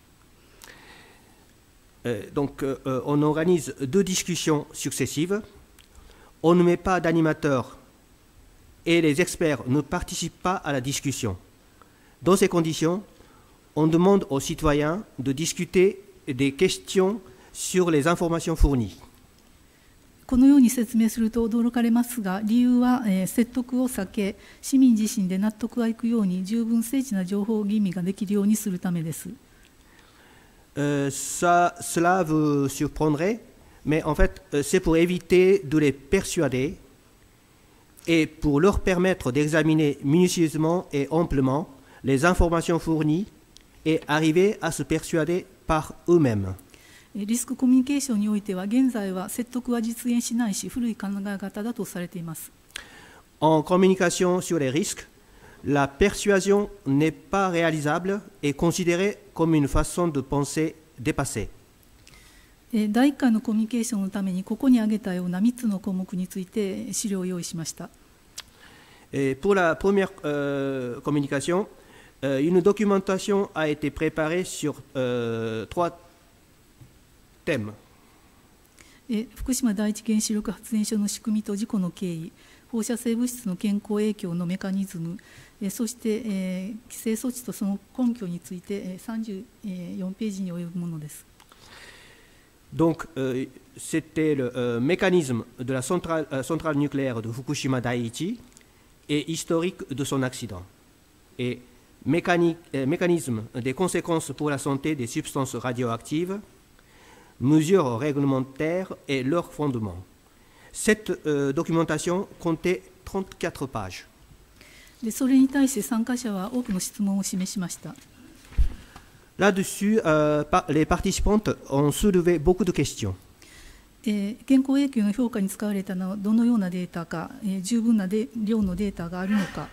Euh, donc, euh, on organise deux discussions successives. On ne met pas d'animateur et les experts ne participent pas à la discussion. Dans ces conditions, on demande aux citoyens de discuter des questions sur les informations fournies. このように説明すると驚かれますが、理由は、えー説得を避け、市民自身で納得がいくように十分精緻な情報吟味ができるようにするためです。 Euh, ça, cela vous surprendrait, mais en fait, euh, c'est pour éviter de les persuader et pour leur permettre d'examiner minutieusement et amplement les informations fournies et arriver à se persuader par eux-mêmes. えーリスクコミュニケーションにおいては、現在は説得は実現しないし、古い考え方だとされています。 En communication sur les risques, la persuasion n'est pas réalisable et considérée comme une façon de penser dépassée. えーだいいっかいのコミュニケーションのために、ここに挙げたようなみっつの項目について資料を用意しました。 Et pour la première euh, communication, euh, une documentation a été préparée sur euh, trois thèmes. え福島第一原子力発電所の仕組みと事故の経緯、放射性物質の健康影響のメカニズム、えそして、えー、規制措置とその根拠について、えー、さんじゅうよんページに及ぶものです。 Donc, euh, c'était le euh, mécanisme de la centrale, euh, centrale nucléaire de Fukushima Daiichi et historique de son accident. Et mécanique, euh, mécanisme des conséquences pour la santé des substances radioactives, mesures réglementaires et leurs fondements. Cette euh, documentation comptait trente-quatre pages. でそれに対して参加者は多くの質問を示しました。 Là-dessus, euh, par, les participantes ont soulevé beaucoup de questions. えー、健康影響の評価に使われたのはどのようなデータか、えー、十分なで量のデータがあるのか、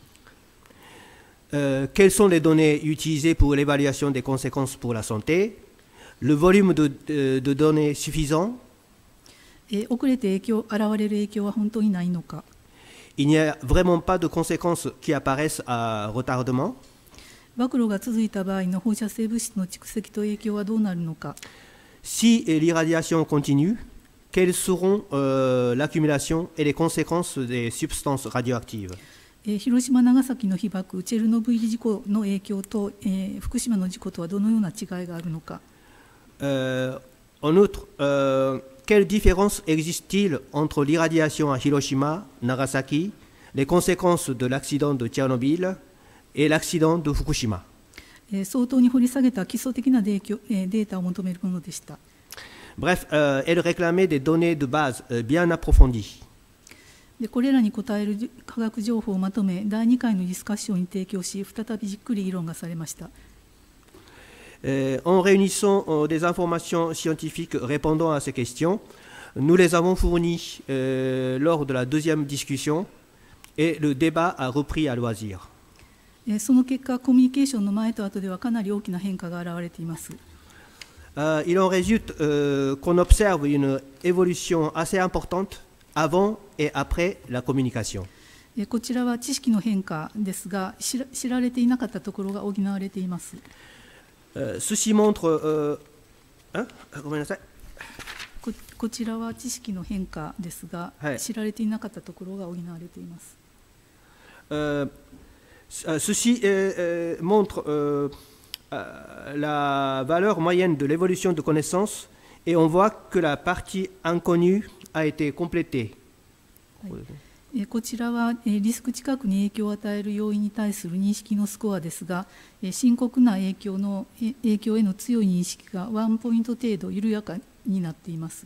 euh, quelles sont les données utilisées pour l'évaluation des conséquences pour la santé, le volume de, de, de données suffisant, えー、遅れて影響現れる影響は本当にないのか、 il n'y a vraiment pas de conséquences qui apparaissent à retardement. 暴露が続いた場合の放射性物質の蓄積と影響はどうなるのか。 Si l'irradiation continue, quelles seront euh, l'accumulation et les conséquences des substances radioactives? えー、広島、長崎の被爆、チェルノブイリ事故の影響と、えー、福島の事故とはどのような違いがあるのか。 Euh, en outre, euh, quelle différence existe-t-il entre l'irradiation à Hiroshima, Nagasaki, les conséquences de l'accident de Tchernobyl et l'accident de Fukushima? えー、相当に掘り下げた基礎的なデー、えー、データを求めるものでした。 Bref, euh, elle réclamait des données de base euh, bien approfondies. でこれらに応える科学情報をまとめ、だいにかいのディスカッションに提供し、再びじっくり議論がされました。 Euh, en réunissant euh, des informations scientifiques répondant à ces questions, nous les avons fournies euh, lors de la deuxième discussion et le débat a repris à loisir. その結果、コミュニケーションの前と後ではかなり大きな変化が現れています。 Euh, il en résulte euh, qu'on observe une évolution assez importante avant et après la communication. こちらは知識の変化ですが、知ら、知られていなかったところが補われています。 Euh, ceci montre... Euh, hein? ごめんなさい。 こ, こちらは知識の変化ですが、はい、知られていなかったところが補われています。 Euh, ceci euh, montre euh, la valeur moyenne de l'évolution de connaissances et on voit que la partie inconnue a été complétée. はい、こちらはリスク近くに影響を与える要因に対する認識のスコアですが、深刻な影響の影響への強い認識がワンポイント程度緩やかになっています。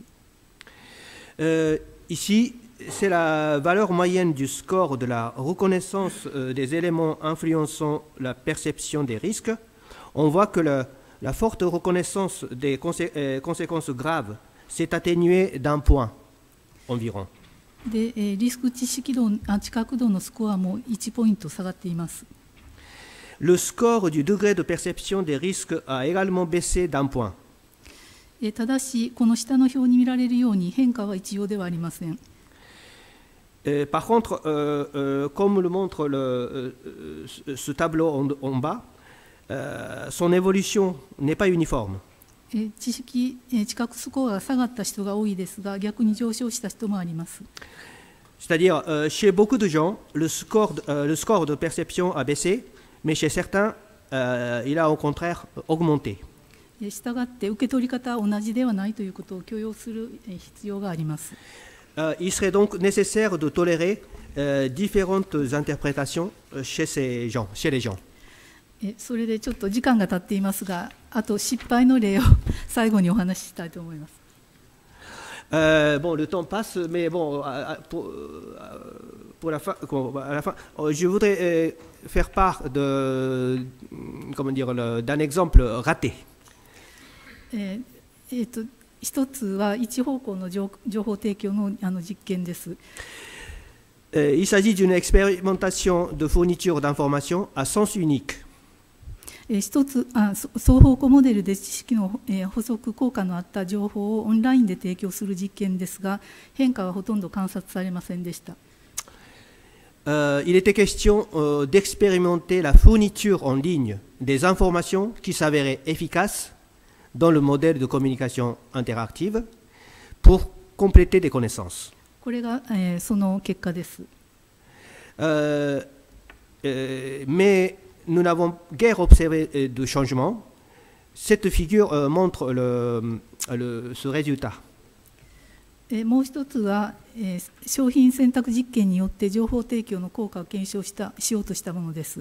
Euh, ici, c'est la valeur moyenne du score de la reconnaissance euh, des éléments influençant la perception des risques. On voit que le, la forte reconnaissance des consé euh, conséquences graves s'est atténuée d'un point environ. でリスク知識度、知覚度のスコアもいちポイント下がっています。 Le score du degré de perception des risques a également baissé d'un point. ただし、この下の表に見られるように変化は一様ではありません。 Et par contre, euh, euh, comme le montre le, euh, ce tableau en, en bas, euh, son évolution n'est pas uniforme. 知識、知覚スコアが下がった人が多いですが、逆に上昇した人もあります。 C'est-à-dire, euh, chez beaucoup de gens, le score, de, euh, le score de perception a baissé, mais chez certains, euh, il a au contraire augmenté. したがって、受け取り方は同じではないということを許容する必要があります。 Euh, il serait donc nécessaire de tolérer euh, différentes interprétations chez ces gens, chez les gens. それでちょっと時間が経っていますが、あと失敗の例を最後にお話ししたいと思います。 Euh, bon, le temps passe, mais bon, pour, pour la fin, à la fin, je voudrais euh, faire part de, comment dire, d'un exemple raté. えーえー、と一つは一方向の情報提供のあの実験です。 Il s'agit d'une expérimentation de fourniture d'informations à sens unique. 一つあ双方向モデルで知識の、えー、補足効果のあった情報をオンラインで提供する実験ですが、変化はほとんど観察されませんでした。 Euh, il était question euh, d'expérimenter la fourniture en ligne des informations qui s'avéraient efficaces dans le modèle de communication interactive pour compléter des connaissances. これが、えーその結果です。 Euh, euh, mais nous n'avons guère observé euh, de changement. Cette figure euh, montre le, le, ce résultat. えーもう一つは、えー商品選択実験によって情報提供の効果を検証したしようとしたものです。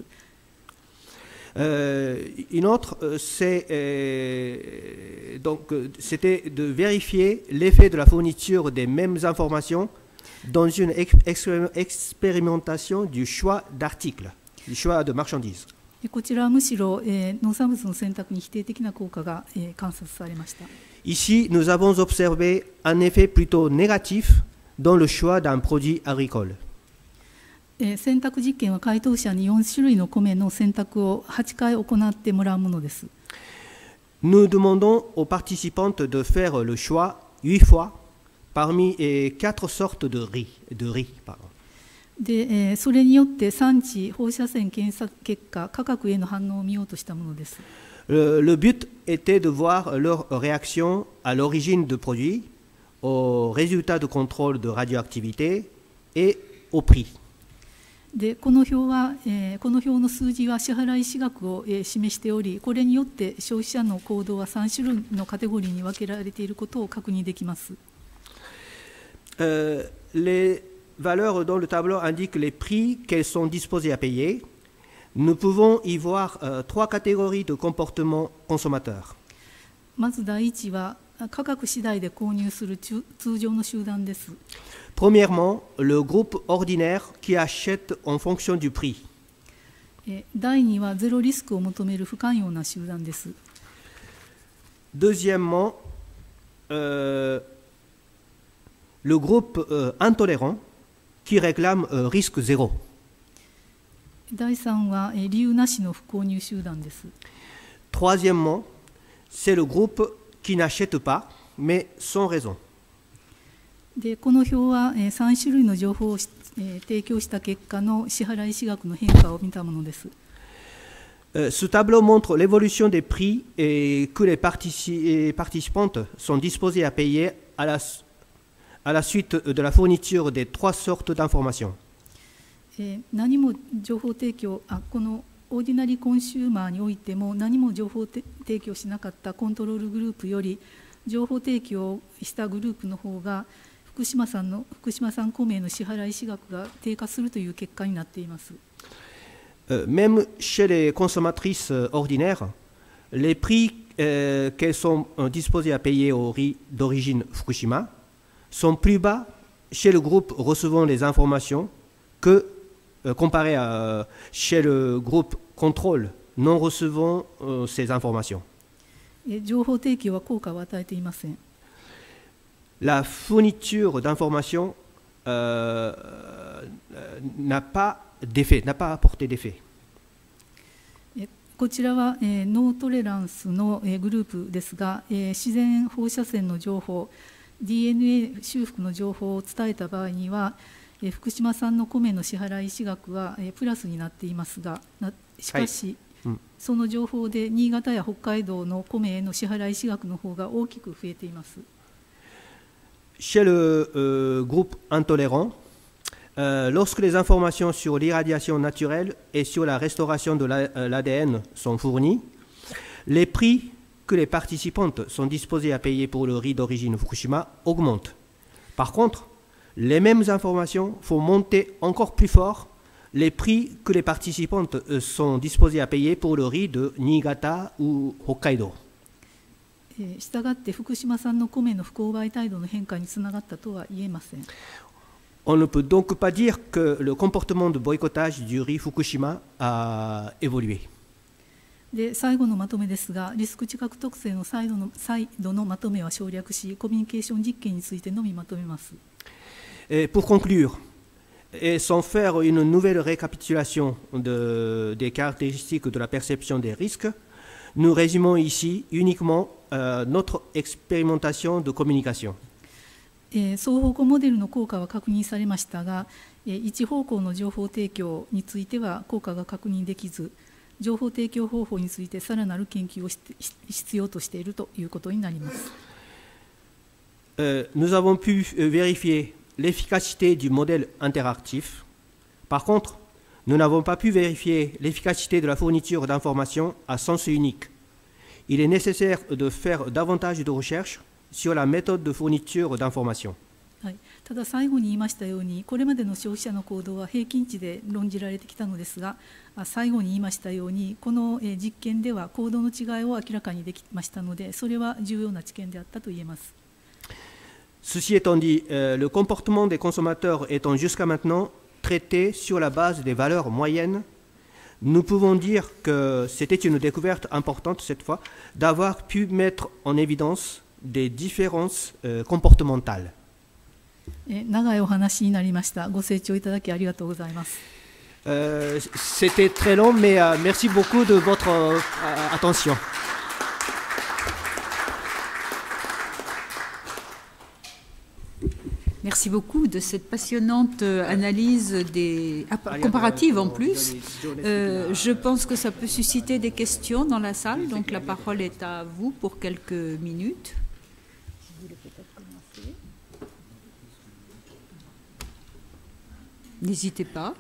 Euh, une autre, euh, c'est, euh, donc, euh, c'était de vérifier l'effet de la fourniture des mêmes informations dans une ex ex expérimentation du choix d'articles, du choix de marchandises. でこちらはむしろ、えー農産物の選択に否定的な効果が、えー観察されました。 Ici, nous avons observé un effet plutôt négatif dans le choix d'un produit agricole. えー選択実験は回答者によん種類の米の選択をはちかい行ってもらうものです。 Nous demandons aux participantes de faire le choix huit fois parmi eh, quatre sortes de riz. De riz pardon. で、えーそれによって産地、放射線検査結果、価格への反応を見ようとしたものです。 Le, le but était de voir leur réaction à l'origine de produits, aux résultats de contrôle de radioactivité et au prix. でこの表は、えーこの表の数字は支払い資額を、えー示しており、これによって消費者の行動はさん種類のカテゴリーに分けられていることを確認できます。 Euh, les valeurs dans le tableau indiquent les prix qu'elles sont disposées à payer. Nous pouvons y voir euh, trois catégories de comportements consommateurs. まず第一は価格次第で購入する通通常の集団です。 Premièrement, le groupe ordinaire qui achète en fonction du prix. えー第二はゼロリスクを求める不寛容な集団です。 Deuxièmement, euh, le groupe euh, intolérant qui réclame euh, risque zéro. 第三は、えー理由なしの不購入集団です。 Troisièmement, c'est le groupe qui n'achète pas, mais sans raison. でこの表は、えーさん種類の情報をし、えー提供した結果の支払い資額の変化を見たものです。 Euh, ce tableau montre l'évolution des prix et que les partici- participantes sont disposées à payer à la, à la suite de la fourniture des trois sortes d'informations. えー何も情報提供あこのオーディナリーコンシューマーにおいても何も情報て提供しなかったコントロールグループより情報提供したグループの方が福島産の福島産米への支払い資額が低下するという結果になっています。 Euh, même chez les consommatrices euh, ordinaires, les prix euh, qu'elles sont euh, disposées à payer au riz d'origine Fukushima sont plus bas chez le groupe recevant les informations que euh, comparé à euh, chez le groupe contrôle non recevant euh, ces informations. え情報提供は効果を与えていません。 La fourniture d'informations euh, euh, n'a pas d'effet, n'a pas apporté d'effet. えこちらは、えーノートレランスの、えーグループですが、えー自然放射線の情報 ディーエヌエー 修復の情報を伝えた場合には、えー福島産の米の支払い資額は、えープラスになっていますが、なしかし、 はいうん、 その情報で新潟や北海道の米への支払い資額の方が大きく増えています。 Chez le euh, groupe intolérant, euh, lorsque les informations sur l'irradiation naturelle et sur la restauration de l'A D N sont fournies, les prix que les participantes sont disposées à payer pour le riz d'origine Fukushima augmentent. Par contre, les mêmes informations font monter encore plus fort les prix que les participantes euh, sont disposées à payer pour le riz de Niigata ou Hokkaido. えーしたがって福島産の米の不購買態度の変化につながったとは言えません。 On ne peut donc pas dire que le comportement de boycottage du riz Fukushima a évolué. で最後のまとめですが、リスク知覚特性の再度の再度のまとめは省略し、コミュニケーション実験についてのみまとめます。 Et pour conclure, et sans faire une nouvelle récapitulation de, des caractéristiques de la perception des risques, nous résumons ici uniquement euh, notre expérimentation de communication. えー双方向モデルの効果は確認されましたが、えー一方向の情報提供については効果が確認できず、情報提供方法についてさらなる研究をして必要としているということになります。 euh, nous avons pu euh, vérifier l'efficacité du modèle interactif. Par contre, nous n'avons pas pu vérifier l'efficacité de la fourniture d'informations à sens unique. Il est nécessaire de faire davantage de recherches sur la méthode de fourniture d'informations. はい、ただ最後に言いましたように、これまでの消費者の行動は平均値で論じられてきたのですが、最後に言いましたように、この実験では行動の違いを明らかにできましたので、それは重要な知見であったと言えます。 Ceci étant dit, euh, le comportement des consommateurs étant jusqu'à maintenant traité sur la base des valeurs moyennes, nous pouvons dire que c'était une découverte importante cette fois d'avoir pu mettre en évidence des différences euh, comportementales. 長いお話になりました。ご清聴いただきありがとうございます。 Euh, c'était très long, mais euh, merci beaucoup de votre euh, attention. Merci beaucoup de cette passionnante analyse des, comparative en plus. Euh, je pense que ça peut susciter des questions dans la salle, donc la parole est à vous pour quelques minutes. N'hésitez pas.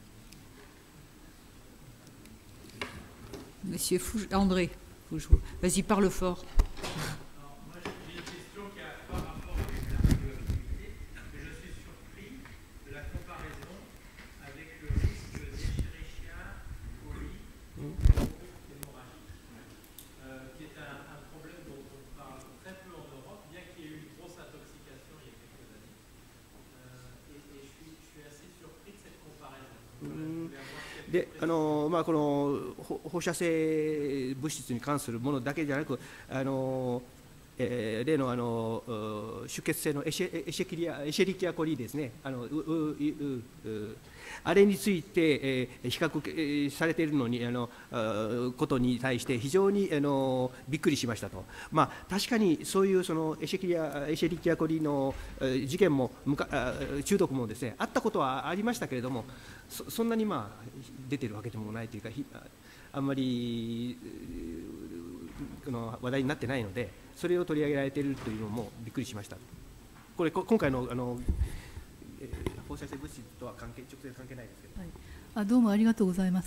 Monsieur Fouge, André, Fouge, vas-y, parle fort. Moi, j'ai une question qui a pas rapport avec la régulabilité, mais je suis surpris de la comparaison avec le risque d'Escherichia coli hémorragique, euh, qui est un, un problème dont on parle très peu en Europe, bien qu'il y ait eu une grosse intoxication il y a quelques années. Euh, et et je, suis, je suis assez surpris de cette comparaison. Donc, voilà, je voulais avoir quelques であのまあ、この放射性物質に関するものだけじゃなく、あの、えー、例の、あの出血性のエシェエシェキリアエシェリキアコリですね、あのううううあれについて、えー、比較されているのにあのことに対して非常にあのびっくりしましたと、まあ、確かにそういうそのエシェキリアエシェリキアコリの事件も中毒もですねあったことはありましたけれども、そ, そんなにまあ出ているわけでもないというか、あんまりの話題になってないので、それを取り上げられているというのもびっくりしました。これ今回のあの放射性物質とは関係直接関係ないですけど、はい、 あどうもありがとうございます。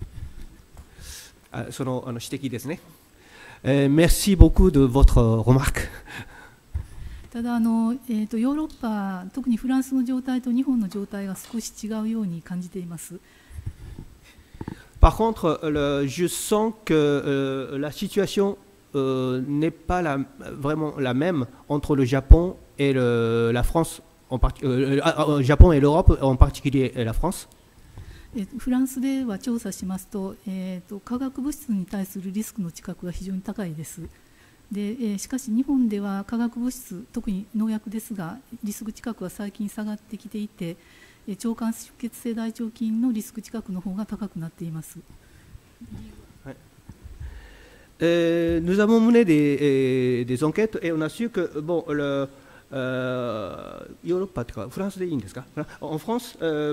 あそのあの指摘ですね。えー、Merci beaucoup de votre remarque. ただあの、えー、とヨーロッパ、特にフランスの状態と日本の状態が少し違うように感じています。 Par contre, le, je sens que euh, la situation euh, n'est pas la, vraiment la même entre le Japon et le, la France, en part, euh, euh, Japon et l'Europe, en particulier la France. フランスでは調査しますと、えー、と化学物質に対するリスクの知覚が非常に高いです。でえー、しかし日本では化学物質、特に農薬ですが、リスク知覚は最近下がってきていて、腸管出血性大腸菌のリスク知覚の方が高くなっています。 Euh, nous avons mené des, des enquêtes et on a su que bon, le, euh, Europe, France, en France, euh,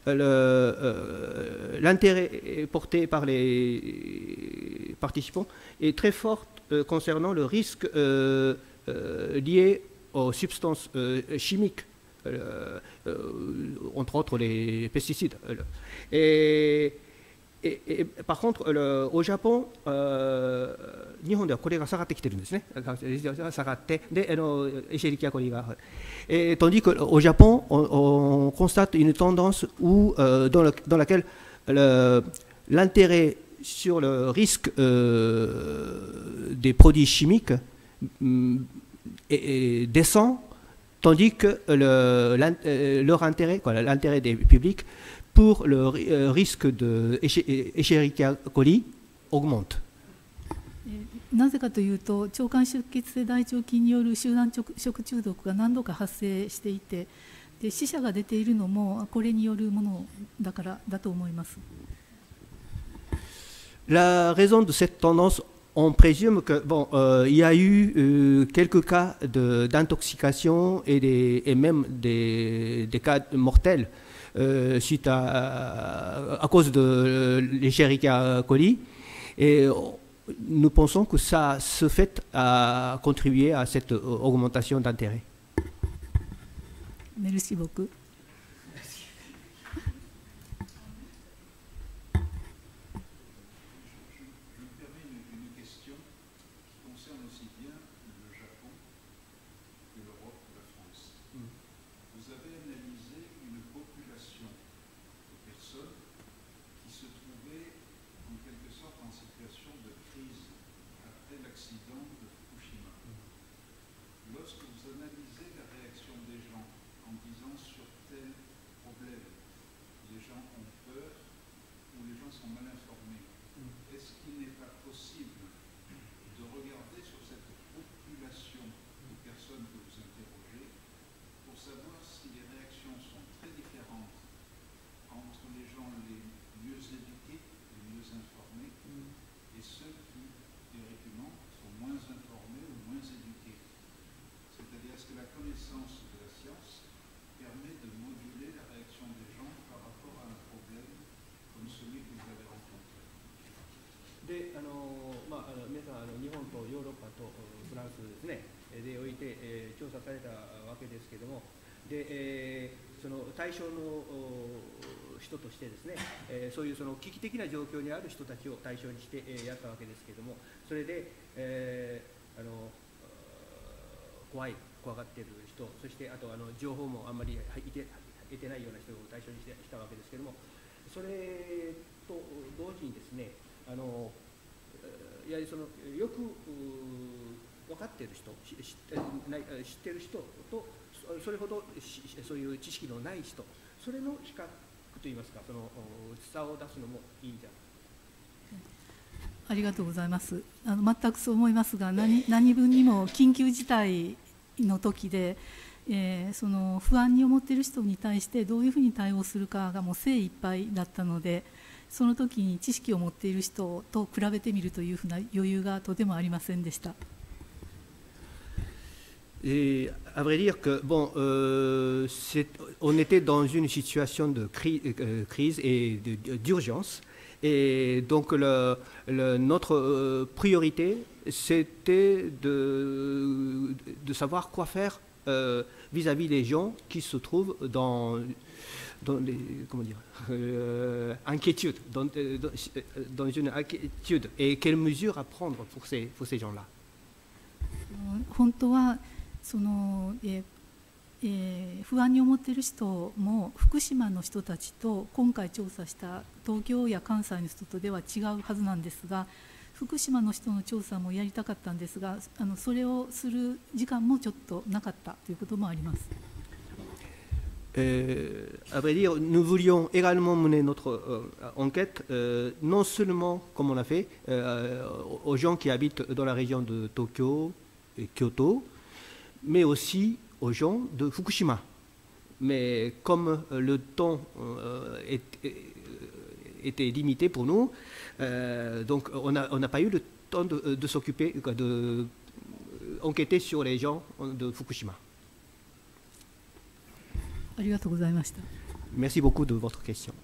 l'intérêt euh, porté par les participants est très fort euh, concernant le risque euh, euh, lié aux substances euh, chimiques, euh, euh, entre autres les pesticides. Et, Et, et, par contre, le, au Japon, euh, 日本ではこれが下がってきてるんですね。下がって、で、あのエシェリキアコリが。Et tandis qu'au Japon, on, on constate une tendance où, euh, dans, le, dans laquelle l'intérêt sur le risque euh, des produits chimiques euh, est, est descend, tandis que le, leur intérêt, quoi, l'intérêt des publics, pour le risque de Escherichia coli augmente. なぜかというと、腸管出血性大腸菌による集団食中毒が何度か発生していて、で死者が出ているのもこれによるものだからだと思います。 La raison de cette tendance, on présume que bon, euh, il y a eu euh, quelques cas d'intoxication et, des, et même des, des cas mortels. Euh, suite à, à cause de l'Escherichia coli, et nous pensons que ça, ce fait a contribué à cette augmentation d'intérêt. Merci beaucoup. であのまあ、あの皆さんあの日本とヨーロッパとフランスですねでおいて、えー、調査されたわけですけれどもで、えー、その対象の人としてですね、えー、そういうその危機的な状況にある人たちを対象にして、えー、やったわけですけれどもそれで、えー、あの怖い怖がっている人そしてあとあの情報もあんまり得て得てないような人を対象にしてしたわけですけれどもそれと同時にですねあのやはりそのよく分かっている人知ってない知っている人とそれほどそういう知識のない人それの比較といいますかその差を出すのもいいんじゃありがとうございます。あの全くそう思いますが 何, 何分にも緊急事態の時で、えー、その不安に思っている人に対してどういうふうに対応するかがもう精一杯だったのでその時に知識を持っている人と比べてみるというふうな余裕がとてもありませんでした。 Et à vrai dire que bon, euh, on était dans une situation de cri euh, crise et d'urgence, et donc le, le, notre euh, priorité c'était de, de savoir quoi faire vis-à-vis euh, -vis des gens qui se trouvent dans dans les, comment dire, euh, inquiétude, dans, dans, dans une inquiétude, et quelles mesures à prendre pour ces, pour ces gens-là. 本当はその、ええー、不安に思っている人も福島の人たちと今回調査した東京や関西の人とでは違うはずなんですが福島の人の調査もやりたかったんですがあのそれをする時間もちょっとなかったということもあります。 Euh, à vrai dire, nous voulions également mener notre euh, enquête, euh, non seulement, comme on l'a fait, euh, aux gens qui habitent dans la région de Tokyo et Kyoto, mais aussi aux gens de Fukushima. Mais comme le temps euh, est, était limité pour nous, euh, donc on n'a on a pas eu le temps de, de s'occuper, de enquêter sur les gens de Fukushima. ありがとうございました。 Merci beaucoup de votre question.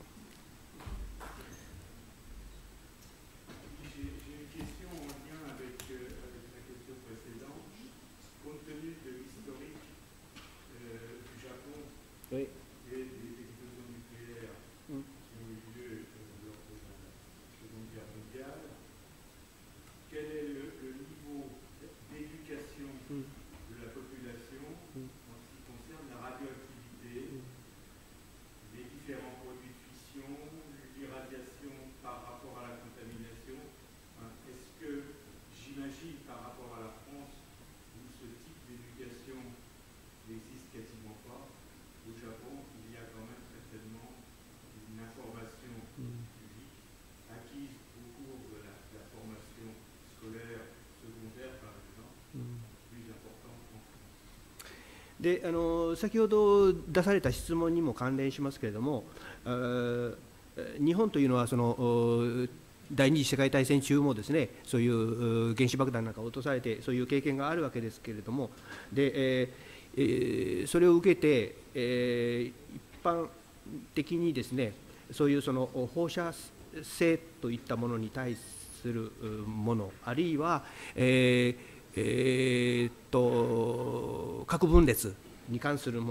J'ai une question en lien avec, euh, avec la question précédente. Compte tenu de l'historique euh, du Japon oui. et des explosions nucléaires mm. qui ont eu lieu lors de la Seconde Guerre mondiale, quel est le, le niveau d'éducation mm. de la population mm. en ce qui concerne la radioactivité, les différents produits de fission, l'irradiation par rapport à la contamination? Est-ce que, j'imagine, par rapport à la France, où ce type d'éducation n'existe quasiment pas, au Japon, il y a quand même certainement une information publique acquise au cours de la, de la formation scolaire secondaire, par exemple, plus importante en France. であの先ほど出された質問にも関連しますけれども、日本というのはその第二次世界大戦中もですねそういう原子爆弾なんか落とされてそういう経験があるわけですけれどもで、えー、それを受けて、えー、一般的にですねそういうその放射性といったものに対するものあるいは、えーえー、と核分裂に関するもの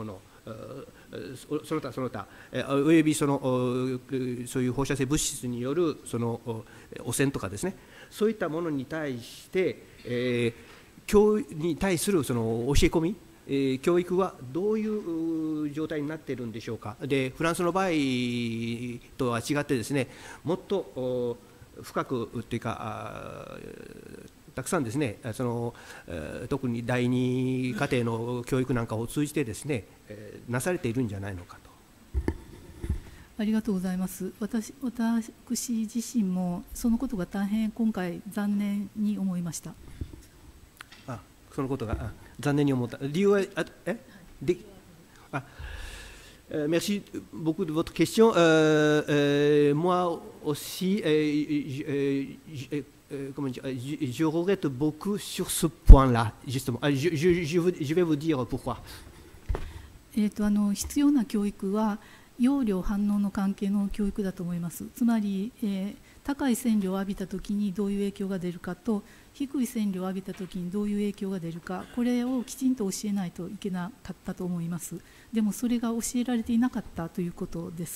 その他その他、およびそのそういう放射性物質によるその汚染とかですね、そういったものに対して、えー、教に対するその教え込み、えー、教育はどういう状態になっているんでしょうか。で、フランスの場合とは違ってですね、もっと深くというか、たくさんですね、その特に第二課程の教育なんかを通じてですね、なされているんじゃないのかと。 ありがとうございます。私、私自身もそのことが大変今回残念に思いました。 あ、そのことがあ残念に思った。理由はあえであ。Euh, merci beaucoup de votre question. Euh, euh, moi aussi, euh, je, euh, euh, comment dire, je, je regrette beaucoup sur ce point-là, justement. Je, je, je, je vais vous dire pourquoi. えーと、あの必要な教育は陽量反応の関係の教育だと思います。つまり、えー、高い線量を浴びたときにどういう影響が出るかと、低い線量を浴びたときにどういう影響が出るか、これをきちんと教えないといけなかったと思います。でもそれが教えられていなかったということです。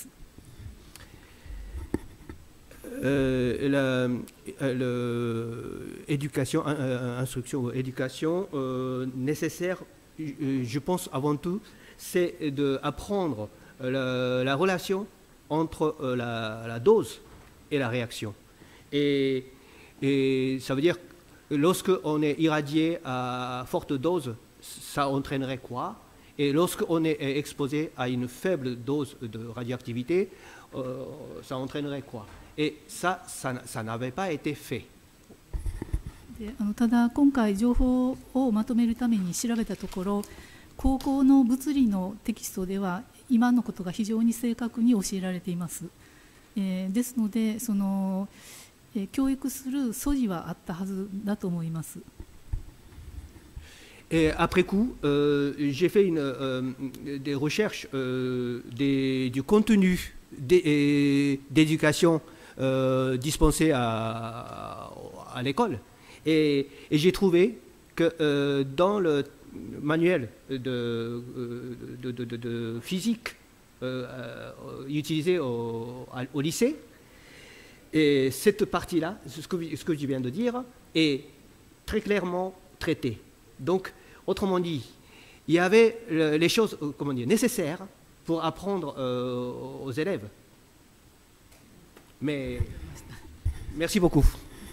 Euh, la, le, éducation, euh, instruction ou éducation euh, nécessaire, je, je pense avant tout, c'est d'apprendre la, la relation entre euh, la, la dose et la réaction. Et, et ça veut dire que lorsqu'on est irradié à forte dose, ça entraînerait quoi? Et lorsqu'on est exposé à une faible dose de radioactivité, euh, ça entraînerait quoi? Et ça, ça, ça n'avait pas été fait. であのただ今回情報をまとめるために調べたところ、高校の物理のテキストでは今のことが非常に正確に教えられています。えー、ですのでその、えー、教育する素地はあったはずだと思います。 Et après coup, euh, j'ai fait une, euh, des recherches euh, des, du contenu d'éducation euh, dispensé à, à l'école. Et, et j'ai trouvé que euh, dans le manuel de, de, de, de, de physique euh, utilisé au, au lycée, et cette partie-là, ce que, ce que je viens de dire, est très clairement traitée. Donc, autrement dit, il y avait les choses comment dire, nécessaires pour apprendre euh, aux élèves. Mais merci beaucoup.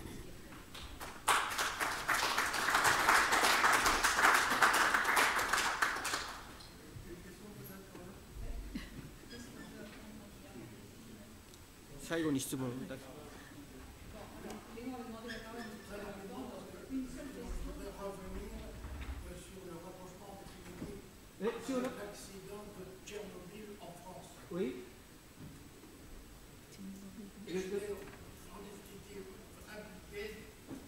Sur l'accident de Tchernobyl en France. Oui. J'étais en définitive impliqué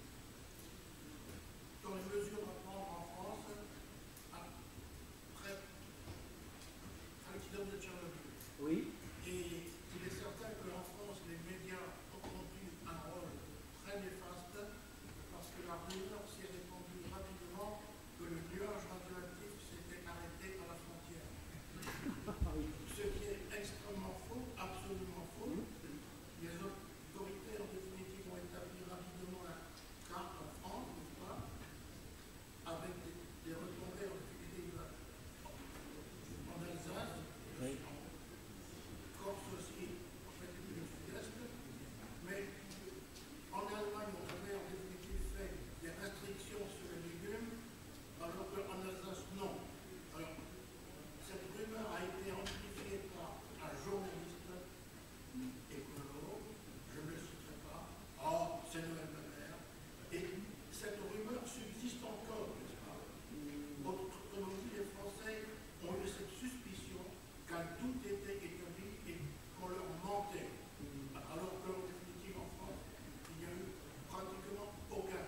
dans les mesures à prendre en France après l'accident de Tchernobyl. Oui. Et il est certain qu'en France, les médias ont eu un rôle très néfaste parce que la rumeur s'est répandue rapidement que le nuage radioactif s'était arrêté à la frontière. Ce qui est extrêmement faux, absolument faux. Les autorités en définitive ont établi rapidement la carte en France, n'est-ce pas, avec des, des retombées en définitive en Alsace, oui. En Corse aussi, en fait, et du sud-est. Mais en Allemagne, on avait en définitive fait des restrictions sur les légumes, alors qu'en Alsace, non. Alors, cette rumeur a été amplifiée par un journaliste écolo, je ne le citerai pas, oh, c'est Noël Mamère, et cette rumeur subsiste encore, n'est-ce pas? Autrement dit, les Français ont eu cette suspicion qu'un tout était établi et qu'on leur mentait, alors qu'en définitive en France, il n'y a eu pratiquement aucun.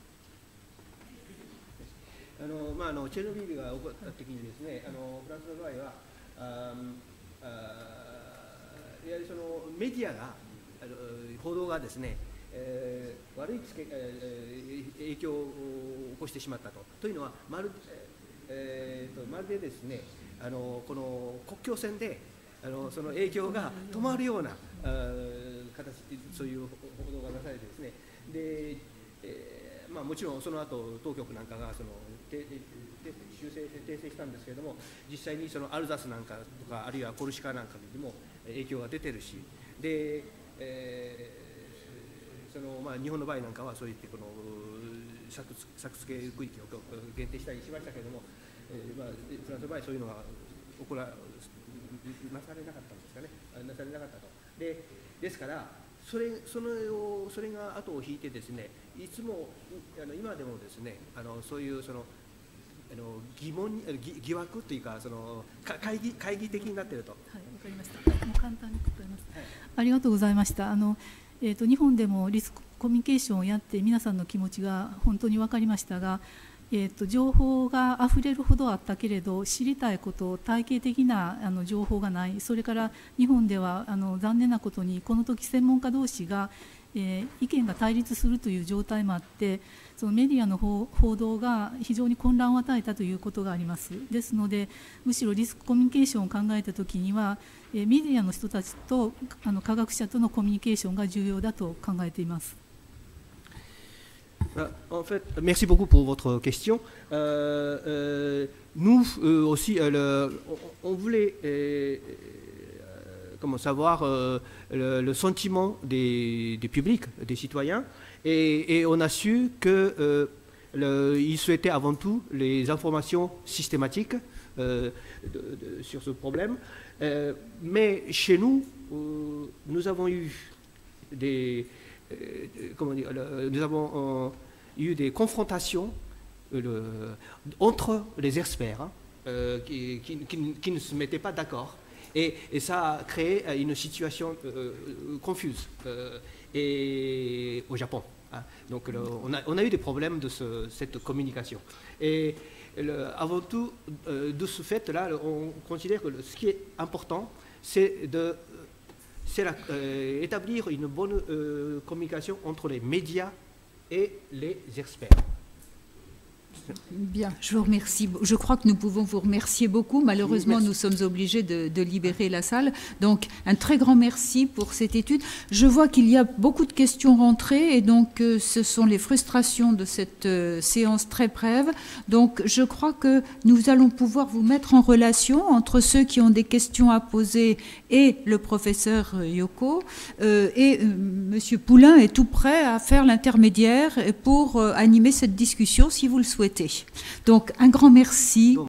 あのまあ、あのチェルノビリが起こった時にですね、あのフランスの場合はああやはりそのメディアがあの報道がですね、えー、悪いつけ、えー、影響を起こしてしまったと。というのはまる、えー、とまるでですね、 あのこの国境線であのその影響が止まるようなあ形でそういう報道がなされてですね、で、えーまあ、もちろんその後当局なんかがその修正訂正したんですけれども、実際にそのアルザスなんかとかあるいはコルシカなんかにも影響が出てるし、で、えー、そのまあ日本の場合なんかはそういってこの作付け区域を限定したりしましたけれども、えーまあ、フランスの場合そういうのが行わなされなかったんですかね、なされなかったと。で、ですからそれそのそれが後を引いてですね、いつもあの今でもですね、あのそういうそのあの疑問疑疑惑というかその会議会議的になっていると。 はい、わかりました。もう簡単に答えます。はい、ありがとうございました。あのえっと日本でもリスクコミュニケーションをやって皆さんの気持ちが本当に分かりましたが、えー、と情報があふれるほどあったけれど知りたいこと体系的なあの情報がない、それから日本ではあの残念なことにこの時専門家同士が、えー、意見が対立するという状態もあって、そのメディアの報道が非常に混乱を与えたということがあります。ですのでむしろリスクコミュニケーションを考えたときには、えー、メディアの人たちとあの科学者とのコミュニケーションが重要だと考えています。 En fait, merci beaucoup pour votre question. Euh, euh, nous euh, aussi, euh, le, on, on voulait euh, comment savoir euh, le, le sentiment des, des publics, des citoyens, et, et on a su qu'ils euh, souhaitaient avant tout les informations systématiques euh, de, de, sur ce problème. Euh, mais chez nous, euh, nous avons eu des Euh, comment dire, le, nous avons euh, eu des confrontations euh, le, entre les experts hein, euh, qui, qui, qui, qui ne se mettaient pas d'accord, et, et ça a créé une situation euh, confuse euh, et, au Japon. Hein. Donc le, on, a, on a eu des problèmes de ce, cette communication. Et le, avant tout, euh, de ce fait-là, on considère que le, ce qui est important, c'est de c'est la, euh, établir une bonne euh, communication entre les médias et les experts. Bien, je vous remercie. Je crois que nous pouvons vous remercier beaucoup. Malheureusement, merci. Nous sommes obligés de, de libérer la salle. Donc, un très grand merci pour cette étude. Je vois qu'il y a beaucoup de questions rentrées et donc euh, ce sont les frustrations de cette euh, séance très brève. Donc, je crois que nous allons pouvoir vous mettre en relation entre ceux qui ont des questions à poser et le professeur euh, Yoko. Euh, et euh, Monsieur Poulain est tout prêt à faire l'intermédiaire pour euh, animer cette discussion si vous le souhaitez. Donc, un grand merci.